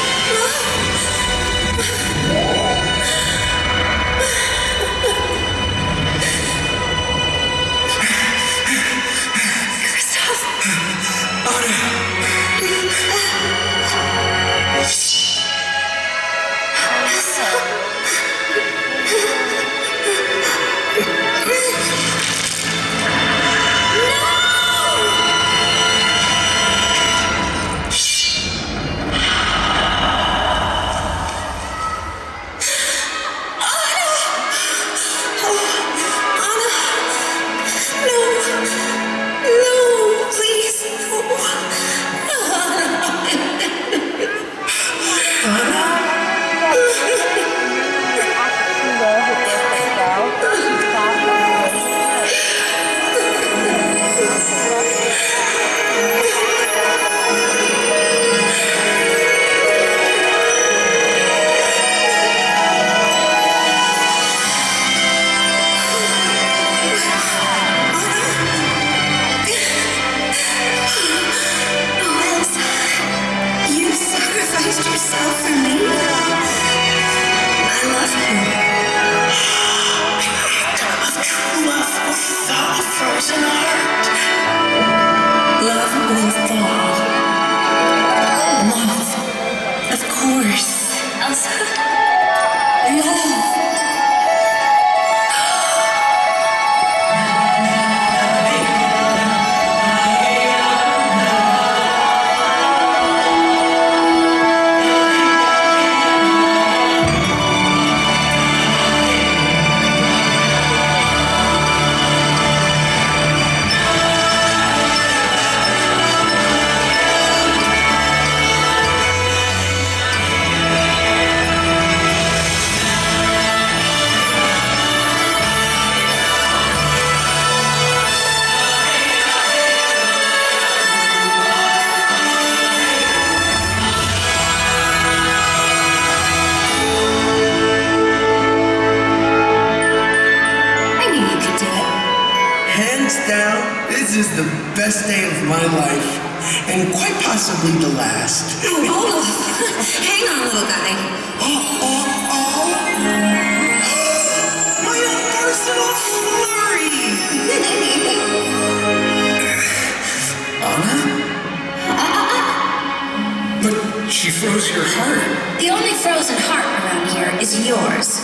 This is the best day of my life, and quite possibly the last. Oh, Olaf! Hang on, little guy. Oh, oh, oh! My own personal flurry! Anna? But she froze your heart. The only frozen heart around here is yours.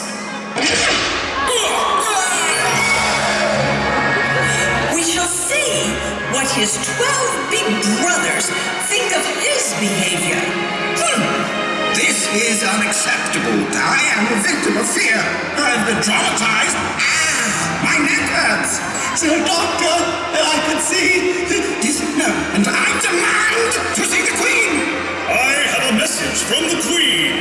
We shall see what his twelve big brothers think of his behavior. Hmm. This is unacceptable. I am a victim of fear. I've been traumatized. Ah, my neck hurts. So, doctor, I could see this. No, and I demand to see from the Queen.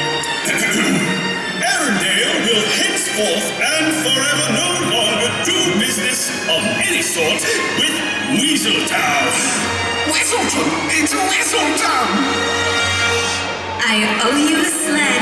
Arendelle will henceforth and forever no longer do business of any sort with Weaseltown. Weaselton! It's Weaselton! I owe you a sled.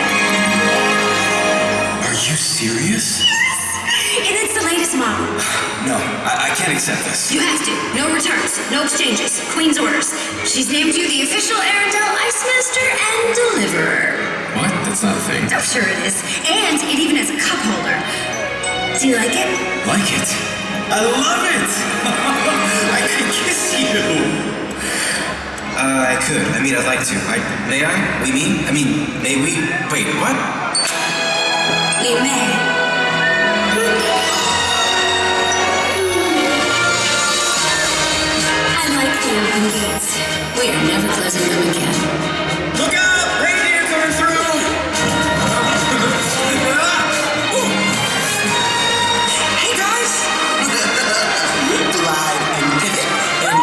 Are you serious? And it's the latest model. No, I, I can't accept this. You have to. No returns, no exchanges. Queen's orders. She's named you the official Arendelle Ice Master and Deliverer. What? That's not a thing. Oh, sure it is. And it even has a cup holder. Do you like it? Like it? I love it! I could kiss you! Uh, I could. I mean, I'd like to. I, may I? We mean? I mean, may we? Wait, what? We may. I like the open gates. We are never closing them again. Look out! Reindeer coming through! Hey guys! Glide and pivot and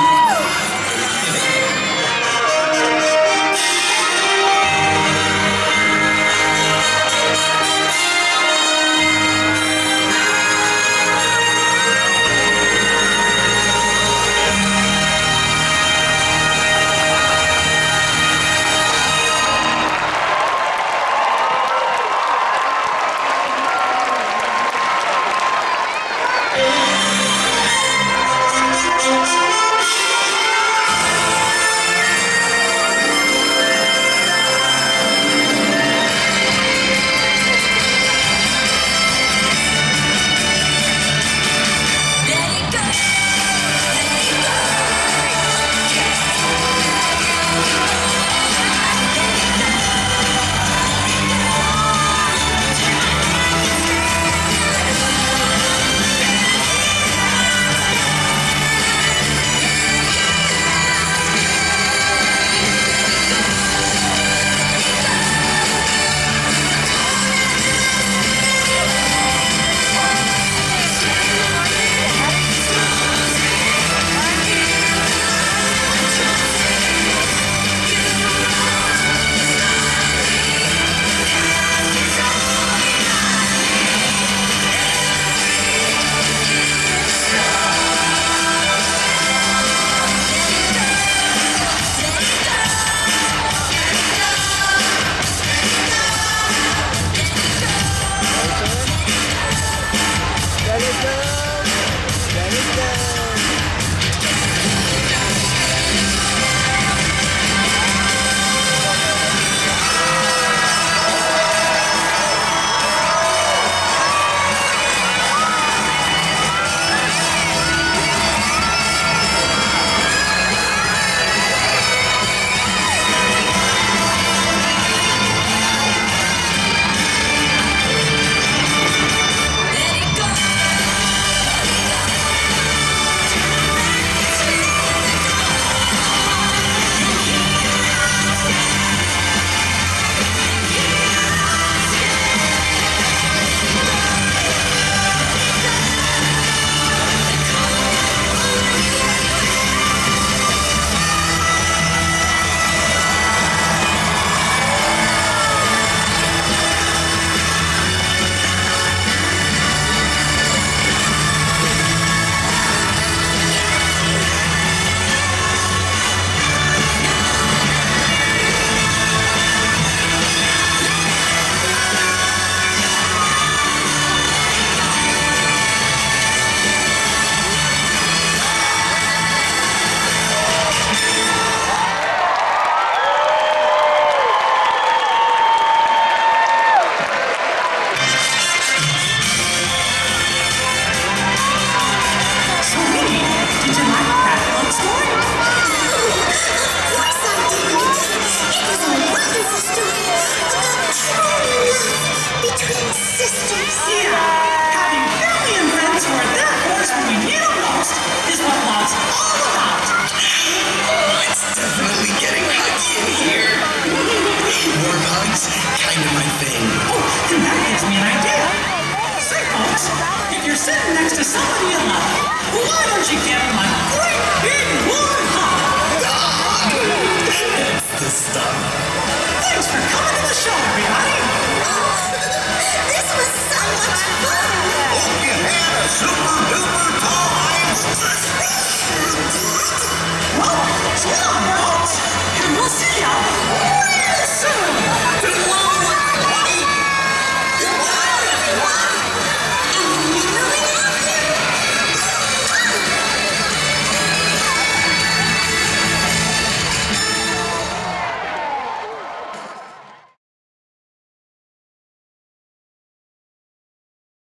the stuff. Thanks for coming to the show, everybody.